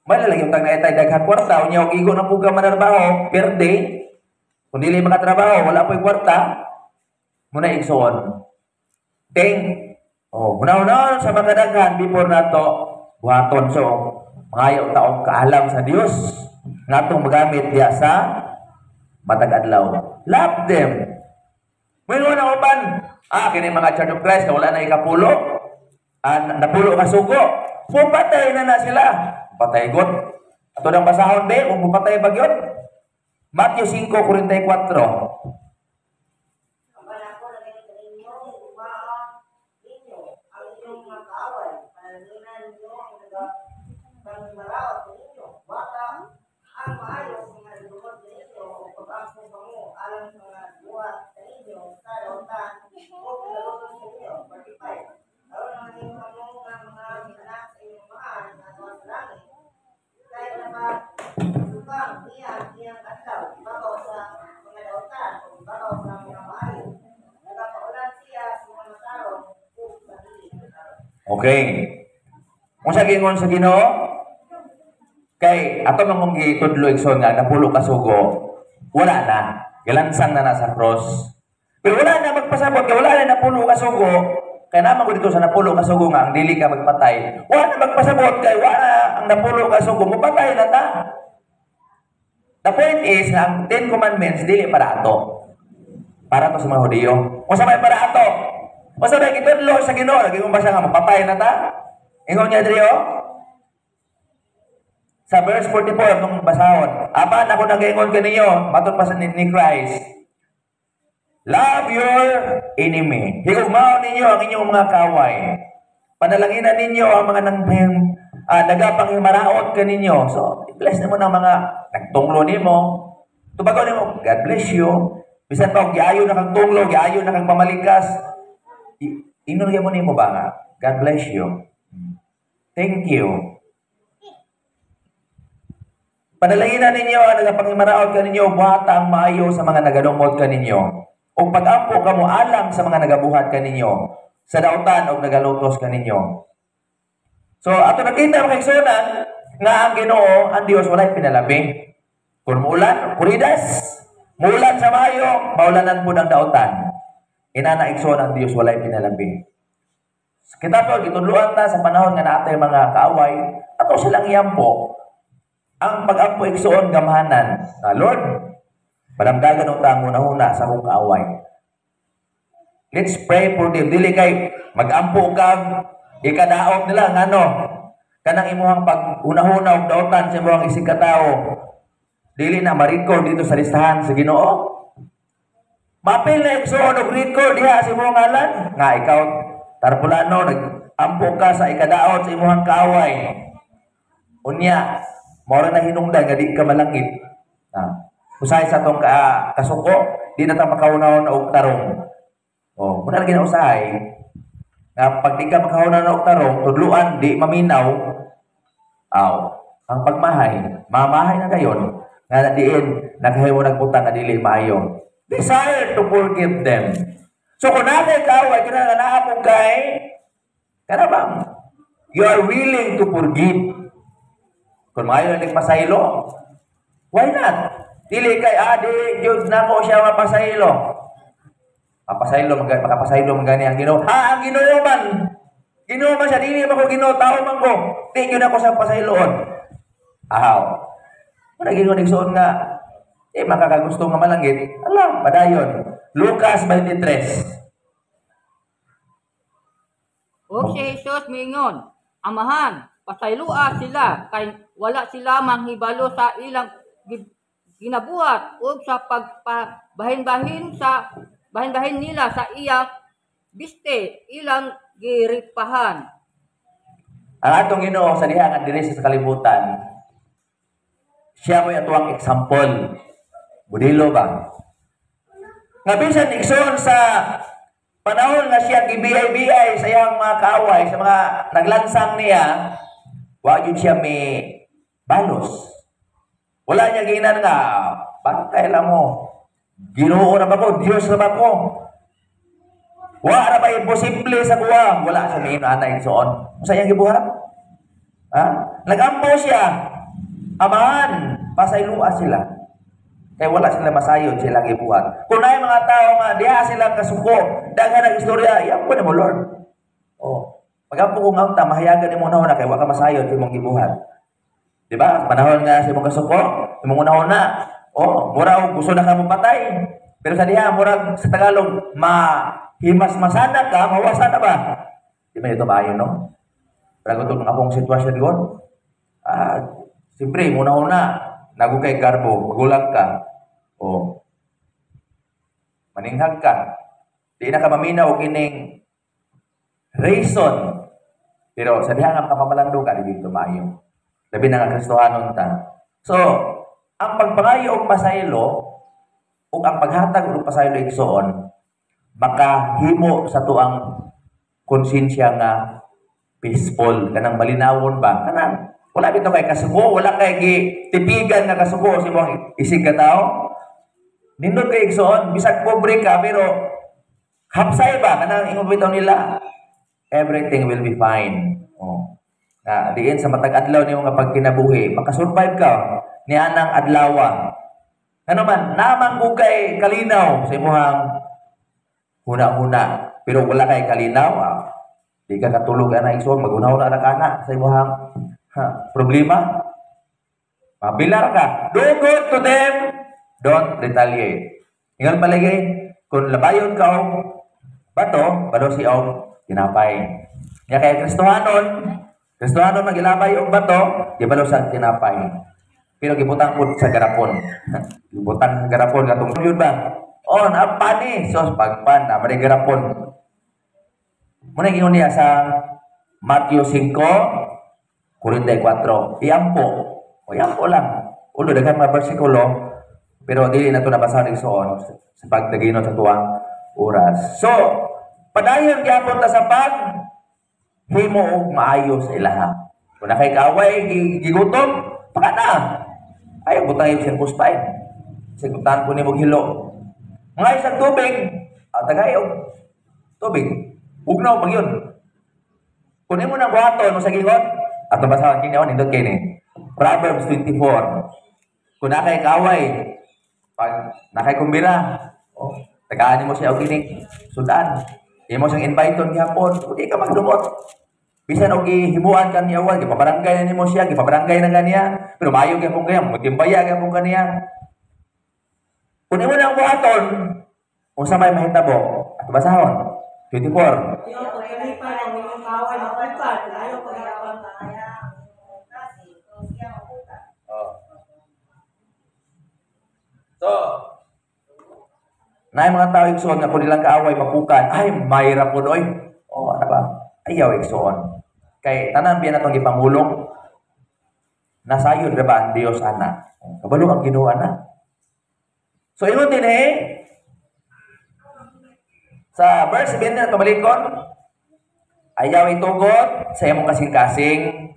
[SPEAKER 1] May lang yung tag naitay daghang kwarta, unya og igo na puga manarbaho per day. Kung dili makatrabaho, wala po'y kwarta, muna igsoon. Ting, oh, muna-una sa mga daghan before nato buhaton. So, mga taong kaalam sa Dios natong magamit diya sa matag adlaw. Love them. Mayroon na uban, ah, kini mga Church of Christ na wala na ikapulo, ah, napulo ka sugo, pupatay na na sila. Patay god. Ato nang basahon be, kung pupatay ba yun? Matthew five forty-four.
[SPEAKER 2] Ang panako na ganito ninyo, umaan ninyo ang inyong mga kaaway, panalinan ninyo ang nagpangmaraot ninyo, bata ang maayos ng mga nagdumot ninyo, o pag-aksong mo alam sa mga buhat sa inyo, sa lautan, o pinalutos ninyo, forty-five. Aron ang inyong kamong ang mga anak sa inyong mahal na tuwa sa langit, kahit na ba subang niya niyang adlaw, babaw sa mga lautan, o babaw sa mga maayo, nagapaulan siya sa mga matarong, o sa hiling matarong.
[SPEAKER 1] Okay. Kung sa gingon sa Ginoo, kay ato mong gitudlo igsoon nga napulo ka sugo, wala na. Gilansang na nasa cross. Pero wala na magpasabot, kay wala na napulo ka sugo, kaya naman ko dito sa napulo ka sugo nga ang dili ka magpatay. Wala na magpasabot, kay wala ang napulo ka sugo, mapatay na ta. The point is nga ang Ten Commandments dili para ato. Para to sa mga Hudiyo. O sa may para ato. O sa may gitudlo sa Ginoo, lagi mo ba siya nga mapatay na ta? Ingon niya diri o. Sa verse forty-four nung basahon, apan ako nagaingon kaninyo, matud pa sa ni, ni Christ. Love your enemy. Higugmaon ninyo ang inyong mga kaway. Panalanginan ninyo ang mga nang uh, nagapang himaraot kaninyo. So, bless mo ng mga nagtunglo nimo. Tubago nimo, God bless you. Bisan pa og giayo na kang tunglo, giayo na kang pamalikas. Inurya mo nimo ba nga? God bless you. Thank you. Panalanginan ninyo ang nagapangimaraot kaninyo, buhata ang maayo sa mga nagadumot kaninyo. O pag-ampo kamo alang sa mga nagabuhat kaninyo, sa dautan o nagalutos kaninyo. So, ato nakita mga igsunan, nga ang Ginoo, ang Dios walay pinalabi. Kung muulan, kuridas, muulan sa mayo, maulanan po ng dautan. Inana igsoon ang Dios walay pinalabi. Kita po, gitudluan ta sa panahon nga naatay mga kaaway, ato silang iyampo. Ang pag-ampo igsoon gamahanan na Lord, panamdagan ng tango na huna sa akong kaaway. Let's pray for them. Dili kay mag-ampo kag ikadaot nila ng ano, kanang imuhang pag-unahuna og dautan sa imuhang isig katao. Dili na ma-record dito sa listahan sa Ginoo. Mapil na igsoon og record diha sa imuhang ngalan nga ikaw tarpulano nag-ampo ka sa ikadaot sa imuhang kaaway. Unya, mora na hinungdan nga di ka malangit. Ah, usay sa tong ka, kasuko, di na ta makaunahon og tarong. Oh, muna lagi na usahay. Nga pag di ka makaunahon og tarong, tudluan di maminaw. Aw, ang pagmahay, mamahay na gayon. Nga diin nagahimo nagputang nga dili maayo. Desire to forgive them. So kung natin kaaway, kinahanglan na akong kay, kana bang, you are willing to forgive. Kung maayo na nagpasaylo, why not? Dili kay, ah, di, yun na ko siya mapasaylo. Mapasaylo, mag makapasaylo, magani ang Ginoo. Ha, ang Ginoo man. Ginoo man siya, dili man ko Ginoo, tao man ko. Di, yun ako sa pasayloon. Ahaw. Kung naging igsoon nga, eh, makakagusto nga malangit, alam, padayon. Lucas twenty-three.
[SPEAKER 3] O si Jesus mingon, Amahan, pasaylua sila, kay wala sila manghibalo sa ilang ginabuhat o sa pagpabahin-bahin sa bahin-bahin nila sa iyang biste, ilang giripahan.
[SPEAKER 1] Ang atong Ginoo sa diha nga diri sa kalibutan, siya mo'y atuang example. Budilo ba? Nga bisan igsoon sa panahon nga siya gibiyay-biyay sa iyang mga kaaway, sa mga naglansang niya, wa yun siya may balos. Wala niya ginan nga, bantay lang mo. Ginoo na ba ko? Diyos na ba ko? Wa na ba imposible sa kuwa? Wala siya may inaanay igsoon. Sa iyang gibuhat? Ha? Nag-ampo siya. Amahan, pasaylua sila. Kaya wala sila masayod silang ibuhat. Kung na mga tao nga, diha silang kasuko, daghan ang istorya, iyan ko na mo, Lord. Oh, pag-ampo kong ang mahayagan mo na kaya wala ka masayod sa imong gibuhat. Di ba? Panahon nga sa imong kasuko, imong una-una, oh, mura og gusto na ka mo patay. Pero sa diha, mura sa Tagalog, mahimas masana ka, mawasa na ba? Di ba ito maayon, no? Pero kung akong sitwasyon yun, ah, siyempre, muna-una, nagukay garbo, magulang ka, o maninghag ka, di na ka maminaw kining reason. Pero sa diha nga kapamalando ka, di dito maayo. Labi na nga Kristohanon ta. So, ang pagpangayo og pasaylo, o ang paghatag og pasaylo igsoon, makahimo sa tuang konsensya nga peaceful, kanang malinawon ba? Kanang wala bitaw kay kasugo, wala kay gitipigan na kasugo sa imong isig ka tao. Nindot kay igsoon, bisag pobre ka pero hapsay ba kanang imong bitaw nila? Everything will be fine. Oh. Na diin sa matag adlaw nimo nga pagkinabuhi, makasurvive ka ni anang adlawa. Ano man, namang kay kalinaw sa imong huna-huna, pero wala kay kalinaw. Ah. Di ka katulog ana igsoon, magunaw na ka na sa imong ha, problema. Mabilar ka. Do good to them. Don't retaliate. Ingat palagi, kung labayon ka o bato, balo si og tinapay. Nga kaya Kristohanon, Kristohanon magilabay og bato, gibalo sa tinapay. Pero gibutang po sa garapon. Gibutang sa garapon, katong yun ba? Oh, napani. So, pagpan, na may garapon. Muna yung niya sa Matthew five, forty-four. Iampo. O iampo lang. Ulo, daghan mga versikulo. Pero dili na ito nabasa rin soon sa pagdagino sa tuwang oras. So, padayon gyapon ta sa pag himo og maayo sa ilaha. Kung na kay kaway gigutom, paka na. Ayaw butang yung sirpustay. Sigutan ko ni mong hilo. Mga isang tubig, at tagay og tubig. Ugnaw pag yun. Kunin mo ng buhaton mo sa gingon, at nabasahan kinyo, nindot kayo ni Proverbs twenty-four. Kung nakay kaway, pag nakay kumbira, oh, tagaan mo siya o kinig, sudan. Hindi mo siyang invite on gihapon, hindi ka magdumot. Bisan og gihimuan kan niya, gipabarangay na nimo siya, gipabarangay na kaniya, pero mayo gyapon kaya, mutimbaya gyapon kaniya. Kunin mo ng buhaton, kung sa may mahitabo, at basahon, twenty-four.
[SPEAKER 2] Ayaw pagkalipan ang inyong kaway mapukat. Ayaw pagkalipan na kaya ang kasi. Kung siya mapukat.
[SPEAKER 1] Oh. So, na yung mga tao igsoon nga kung nilang kaaway mapukan, ay, mayra po doy. O, ano ba? Ayaw igsoon. Kay tanan biya na itong ipangulong, nasayod na ba ang Diyos, ana? Kabalo ang ginawa na. So, yun din eh, sa verse seventeen na tumalikon, ayaw itugot sa imong kasing-kasing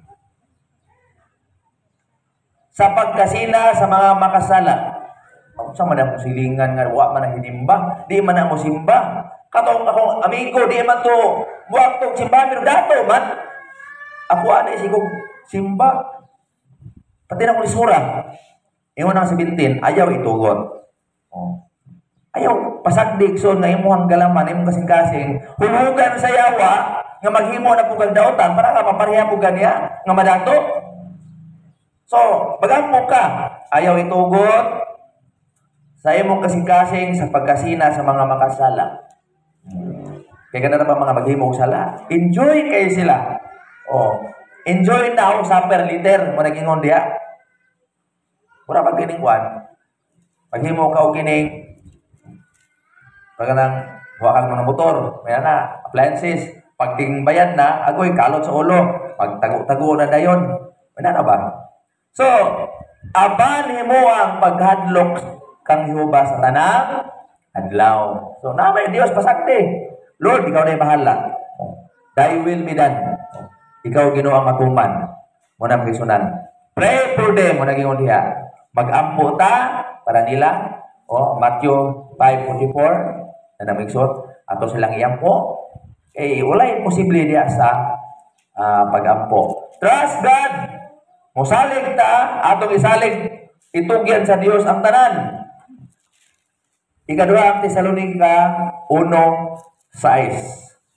[SPEAKER 1] sa pagkasila sa mga makasala. Kung sa man ang silingan nga, wa man ang hinimba, di man ang musimba. Katong akong amigo, di man to, buwag tong simba, pero dato man. Ako ana isigong simba. Pati na kong isura. Ingon ang seventeen, ayaw itugot. Oh. Ayaw, pasagdig so nga imuhang galaman, imong kasing-kasing, hulugan sa yawa, nga maghimo na pugag daotan, para ka mapareha pugan niya, nga madato. So, bagampo ka, ayaw itugot sa imong kasing-kasing sa pagkasina sa mga makasala. Kaya ganda na ba mga maghimo sala? Enjoy kayo sila. Oh, enjoy now sa per liter mo nagingon diya. Mura pag kining kwan, maghimo ka o kining pag nang wakag mga motor, may na, appliances, pag bayad na, agoy, kalot sa ulo, pag tago-tago na dayon, may na ba? So, aban mo ang paghadlok kang hiuba sa tanang adlaw. So, namay Diyos, pasakti. Lord, ikaw na bahala. Thy will be done. Ikaw gino ang matuman. Muna magisunan. Pray for them. Muna gingon diha. Mag-ampo ta para nila. O, Matthew five forty-four. Na namigsot, ato silang iampo, eh, wala imposible diya sa uh, pag-ampo. Trust God Musalig ta, atong isalig itugyan sa Dios ang tanan. Ikaduha ang Tesalonica one six.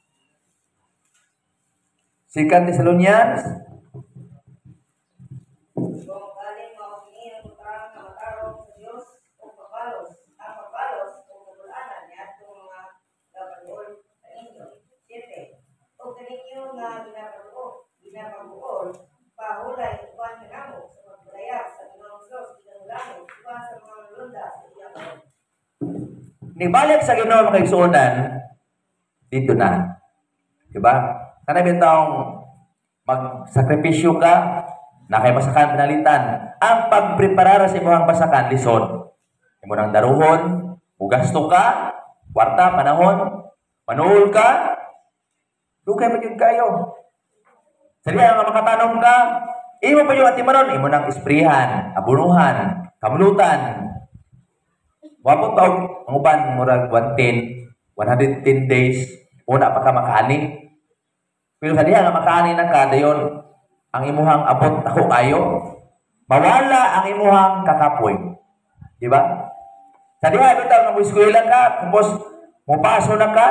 [SPEAKER 1] Second Thessalonians
[SPEAKER 2] Kung galing maupingin ang putarang na matarong sa Diyos o papalos, ang papalos o pagulanan niya itong mga gabagool sa inyo. Siyete, o kaninyo nga ginapaguol, ginapaguol, pahulay uban ka namo sa pagpulayak sa Ginoong Diyos, ginangulangin, uban sa mga lunda sa iyakon.
[SPEAKER 1] nibalik sa Ginoo mga igsuonan dito na. Diba? Kana bitaw magsakripisyo ka na kay basakan pinalitan. Ang pagpreparar sa imong basakan lison. Imo nang daruhon, ugasto ka, kwarta panahon, manuol ka, dugay pa jud kayo. Sa diha nga makatanong ka, imo pa yung atimanon, imo nang isprihan, abunuhan, kamulutan. Wapot pa ang uban murag one hundred ten days una pa ka makaani. Pero sa diha nga makaani na ka dayon ang imuhang abot ako kayo, mawala ang imuhang kakapoy. Di ba? Sa diha bitaw nga eskwela ka, tapos mupaso na ka,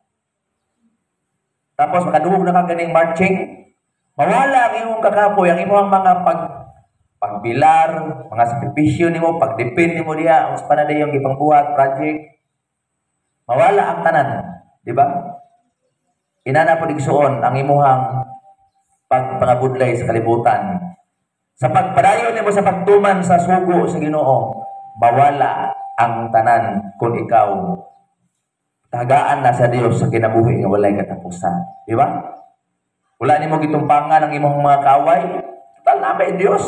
[SPEAKER 1] tapos makadungog na ka ganing marching, mawala ang imong kakapoy, ang imong mga pag pagbilar, mga sakripisyo nimo, pagdepend nimo diha, ang panaday yung gipangbuhat project, mawala ang tanan, di ba? Inana po digsuon ang imuhang pagpangabudlay sa kalibutan. Sa pagpadayon nimo sa pagtuman sa sugo sa Ginoo, mawala ang tanan kung ikaw tagaan na sa Dios sa kinabuhi nga walay katapusan. Di ba? Wala nimo gitumpangan ang imong mga kaway, total na may Dios.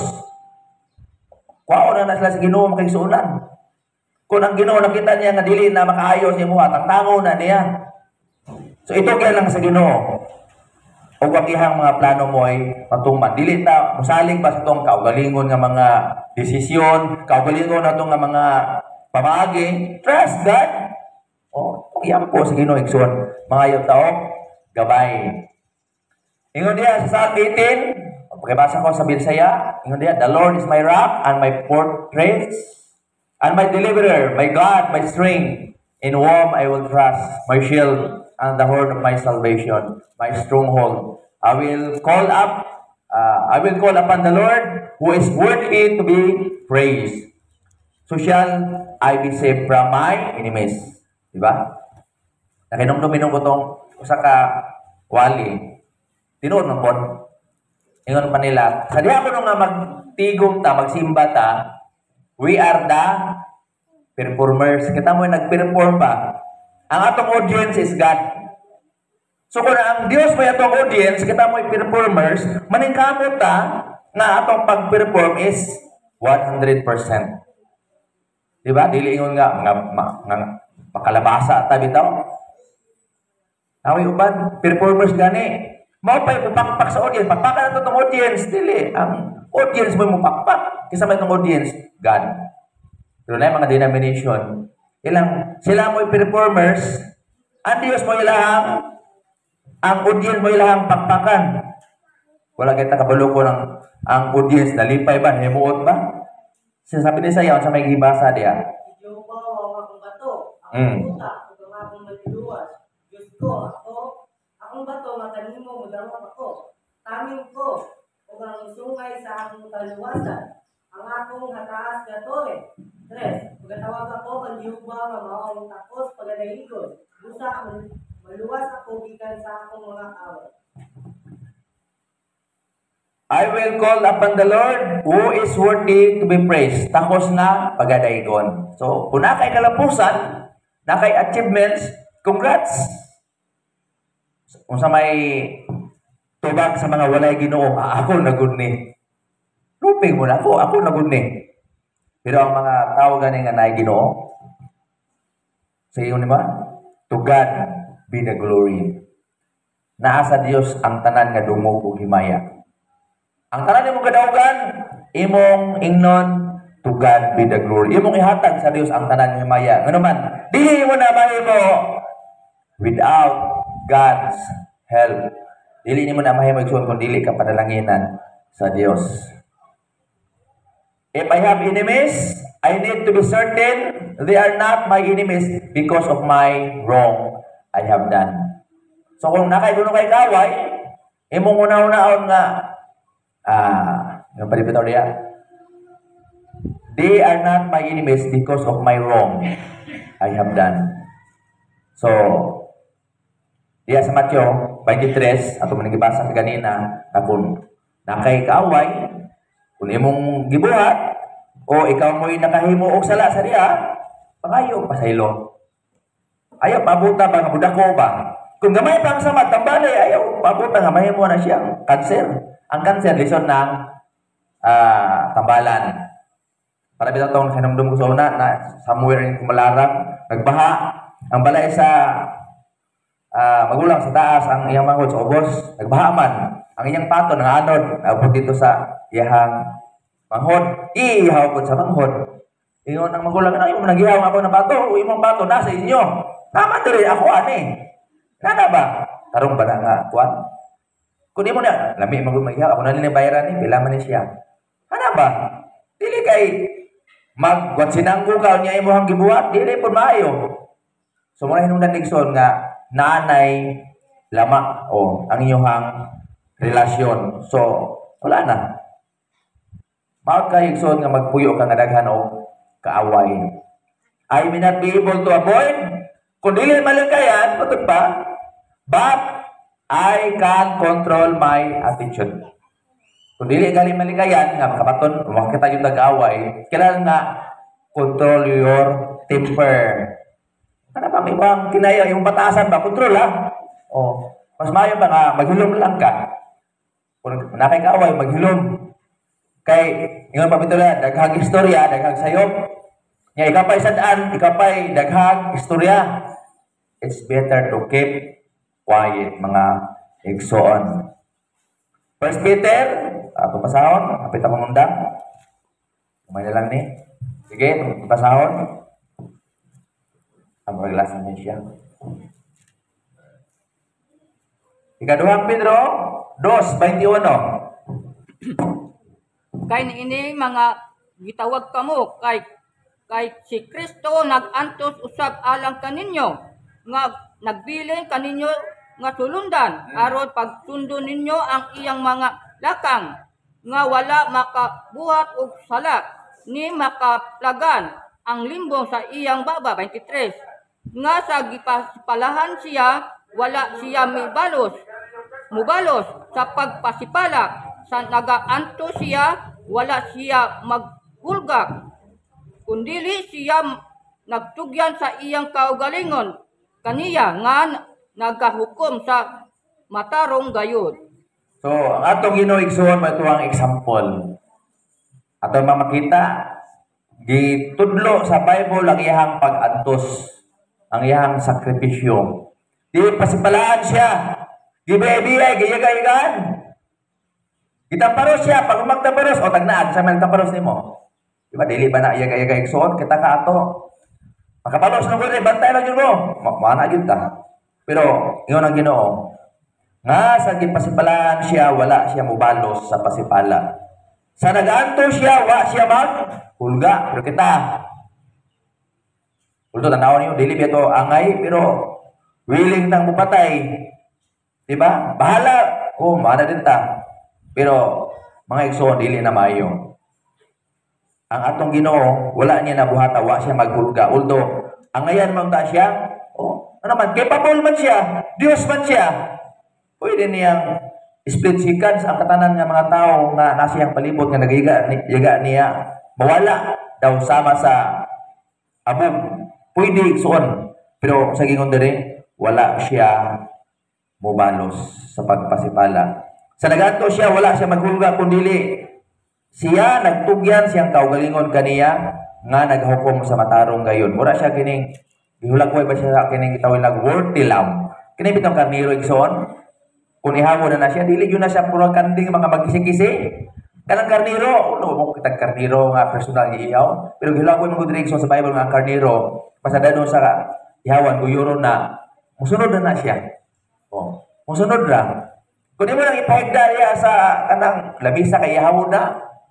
[SPEAKER 1] Kuwaon na na sila sa Ginoo makigsuonan. Kung ang Ginoo nakita niya nga dili na makaayo sa imong tangtango na niya. So ito kaya lang sa Ginoo. O kakihang mga plano mo ay matuman. Dili ta musalig ba sa itong kaugalingon nga mga desisyon, kaugalingon na itong nga mga pamaagi. Trust God. O, iyan po sa Ginoo igsoon. Mga yung tao, gabay. Ingon diya sa Psalm eighteen, pagkabasa ko sa Bisaya, ingon diya, the Lord is my rock and my fortress and my deliverer, my God, my strength. In whom I will trust, my shield and the horn of my salvation, my stronghold. I will call up, uh, I will call upon the Lord who is worthy to be praised. So shall I be saved from my enemies. Diba? Nakinumdumin ko itong usa ka wali. Tinuod ng po. Ingon pa nila, sa diha ko nung nga magtigom ta, magsimba ta, we are the performers. Kita mo yung nag-perform ba? Ang atong audience is God. So kung ang Dios may atong audience, kita mo yung performers, maningkamot ta na atong pag-perform is one hundred percent. Diba? Dili ingon nga, nga, nga, nga makalabasa ta bitaw. Awi uban, performers gani. Mao pa ipakpak sa audience, pakpakan na itong audience, dili. Ang audience mo yung pakpak. Kisa may itong audience, God. Pero na yung mga denomination, ilang, sila mo yung performers, ang Diyos mo ilahang, ang audience mo ilahang pakpakan. Wala kita kabalo ko ng ang audience, nalipay ba, himuot ba? Sinasabi ni Sayaw, sa may gibasa diya.
[SPEAKER 2] Iyo ba ang akong bato,
[SPEAKER 1] Mm.
[SPEAKER 2] akong puta, ug ang akong maliluwas. Diyos ko, ako, akong bato, matanimo mo darong ako. Tamin ko, ug ang sungay sa akong kaluwasan. Ang akong hataas nga tore. Tres, pagkatawag ako, pandiugba nga maong takos pagadahigon. Busa, maluwas ako gikan sa akong mga away.
[SPEAKER 1] I will call upon the Lord who is worthy to be praised. Takos na pagadaygon. So, kung na kay kalapusan, na kay achievements, congrats! Kung sa may tubag sa mga walay Ginoo, ah, ako nagud ni. Luping mo na ako, ako nagud ni. Pero ang mga tao gani nga naay Ginoo, sa iyo ni ba? To God be the glory. Naa sa Dios ang tanan nga dungog ug himaya. Ang tanan imong kadaugan, imong ingnon, to God be the glory. Imong ihatag sa Dios ang tanan nga himaya. Ngano man, dili mo na mahimo without God's help. Dili nimo na mahimo igsoon kung dili ka padalanginan sa Dios. If I have enemies, I need to be certain they are not my enemies because of my wrong I have done. So kung nakaiduno kay kaway, imong una-unaon nga, ah, yung palipitaw diya, they are not my enemies because of my wrong I have done. So, diya sa Matthew twenty-three, ato man nagibasa sa ganina, na kung nakay kaaway, kung imong gibuhat, o ikaw mo'y nakahimo og sala sa diya, pangayo pasaylo. Ayaw, pabuta ba nga budako ba? Kung gamay pa ang sama, tambalay, ayaw, pabuta nga mahimo na siya. Cancer. Ang cancer, lison ng uh, tambalan. Para bitang taon kinamdum ko sa una, na somewhere in Kumalarang, nagbaha. Ang balay sa uh, magulang sa taas, ang iyang manghod sa ubos, nagbaha man. Ang iyang pato, nanganod, abot dito sa iyang manghod. Iihaw po sa manghod. Ingon ang magulang, ano yung nag-ihaw ako ng pato? O imong pato, nasa inyo. Naman doon ako, ani. Nana ba? Tarong ba na nga, kuwan? Kung di mo na, lami mag-ihaw, ako na rin bayaran ni, pila man ni siya. Ano ba? Dili kay mag sinanggo ka niya imo hang gibuhat, dili pud maayo. So muna hinungdan Nixon nga nanay lama o ang inyong relasyon. So wala na. Mao kay Nixon nga magpuyo ka nga daghan og kaaway. I may not be able to avoid kung dili malikayan, patod pa, but I can control my attitude. Kung dili gali malikayan, nga makapaton, makita yung nag-away, kailangan nga control your temper. Ano ba, may bang kinaya, yung batasan ba, control ha? O, mas mayo ba nga, maghilom lang ka. Kung nakay kaaway, maghilom. Kay, yung pabitulan, daghang istorya, daghang sayop. Nga, ikapay sadaan, ikapay daghang istorya. It's better to keep quiet, mga igsoon. First Peter, ato pasahon, kapit ang mundang. Kumay na lang ni. Sige, pasahon. Ang maglasan niya siya. Ikaduhang Pedro, two twenty-one.
[SPEAKER 3] Kay ini mga gitawag kamo kay kay si Kristo nag-antos usab alang kaninyo nga nagbilin kaninyo nga sulundan aron pagsundo ninyo ang iyang mga lakang nga wala makabuhat og sala ni makaplagan ang limbong sa iyang baba. twenty-three nga sa gipasipalahan siya wala siya mibalos mubalos sa pagpasipala sa nagaanto siya wala siya maghulga kundili siya nagtugyan sa iyang kaugalingon kaniya nga nagahukom sa matarong gayud.
[SPEAKER 1] So, ang atong Ginoo igsoon mo ito ang example. Atong mamakita, gitudlo sa Bible ang iyang pag-antos, ang iyang sakripisyo. Di pasipalaan siya, gibay-biyay, giyagay-gan. Gitamparos siya, pag umagtamparos, o tagnaan, sa magtamparos ni mo. Diba, dili ba na iyagay-iyagay igsoon, kita ka ato. Makapalos na ko rin, bantay lang yun mo. Mana yun ta. Pero, yun ang Ginoo. Nga sa gipasipalaan siya, wala siya mubalos sa pasipala. Sa nag-anto siya, wa siya mag hulga. Pero kita, ulto tanaw niyo, dili bito angay, pero willing nang mupatay. Diba? Bahala. Oh, mana din ta. Pero, mga igsoon, dili na maayo. Ang atong Ginoo, wala niya nabuhata, wa siya maghulga. Ulto, angayan man ta siya, oh, ano man, capable man siya, Diyos man siya. Pwede niyang split seconds ang katanan ng mga tao na nasiyang palibot nga nagayiga niya mawala daw sama sa abog. Pwede suon. Pero sa gingon dere, wala siya mubalos sa pagpasipala. Sa naganto siya, wala siya maghulga kundili siya nagtugyan siyang kaugalingon kaniya nga naghukom sa matarong gayon. Mura siya kining gihulagway ba siya kining gitawag nag worthy lamb. Kini bitong karniro igsoon. Kung ihamo na na siya, dili yun na siya puro kanding mga magkisi-kisi. Kanang karniro, ulo mo kitang karniro nga personal iihaw. Pero gilagway mo direksyon sa Bible nga karniro, pasada doon sa ihawan, guyuro na, musunod na na siya. Oh, musunod na. Kung di mo nang ipahigda niya sa kanang labisa kay ihawon na,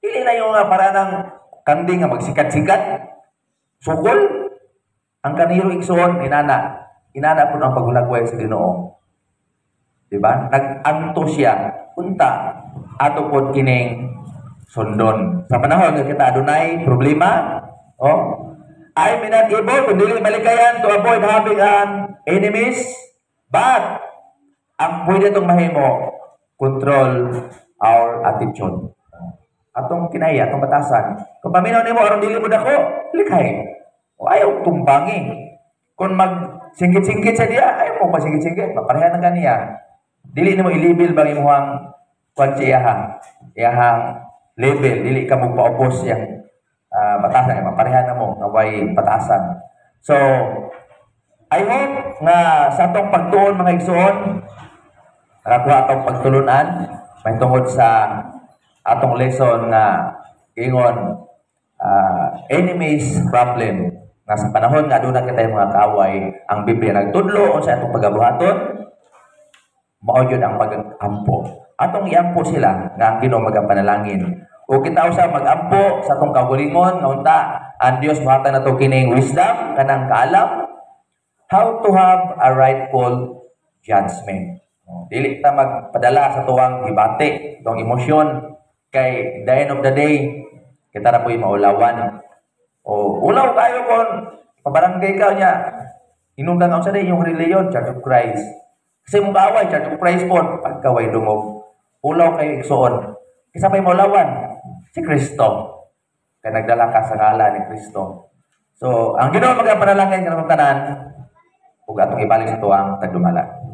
[SPEAKER 1] Dili na yung nga para ng kandi nga magsikat-sikat. Sukol. Ang kaniro igsoon, inana. Inana po ang paghulagway sa Ginoo. Diba? Nag-anto siya. Punta. Ato po kining sundon. Sa panahon nga kita adunay problema, oh, I may not able kung dili malikayan to avoid having an enemies, but ang pwede itong mahimo, control our attitude. Atong kinaya, atong batasan. Kung paminaw nimo aron dili mo dako, likay. O ayaw tumbangi. Kung mag-singkit-singkit sa diya, ayaw mo masingkit-singkit. Maparehan na ganiya. Dili nimo ilibil bang imuhang kwan siya iyahang, iyahang label. Dili ka mong paupos yang uh, batasan. Maparehan na mo, naway batasan. So, I hope nga sa atong pagtuon mga igsoon, nakakuha atong pagtulunan, may tungod sa atong lesson na ingon uh, enemies problem nga sa panahon nga doon na kita yung mga kaaway ang Biblia nagtudlo o sa atong pagabuhaton mao yun ang pag-ampo atong iampo sila nga ang Ginoo magapanalangin o kita usa mag-ampo sa atong kaugalingon nga unta ang Dios mohatag nato kining wisdom kanang kaalam how to have a rightful judgment. Dili ta magpadala sa tuwang debate, tuwang emosyon kay the end of the day kita na po'y maulawan. O ulaw kayo kon pabarangay ka niya. Inungdan ka sa day yung reliyon, Church of Christ. Kasi mong kaaway, Church of Christ po, pagkaway dungog. Ulaw kayo iksoon. Kisa pa'y maulawan, si Kristo. Kaya nagdala ka sa ngala ni Kristo. So, ang Ginoo magapanalangin ka ng tanan, ug atong ibalik sa tuwang tagdumala.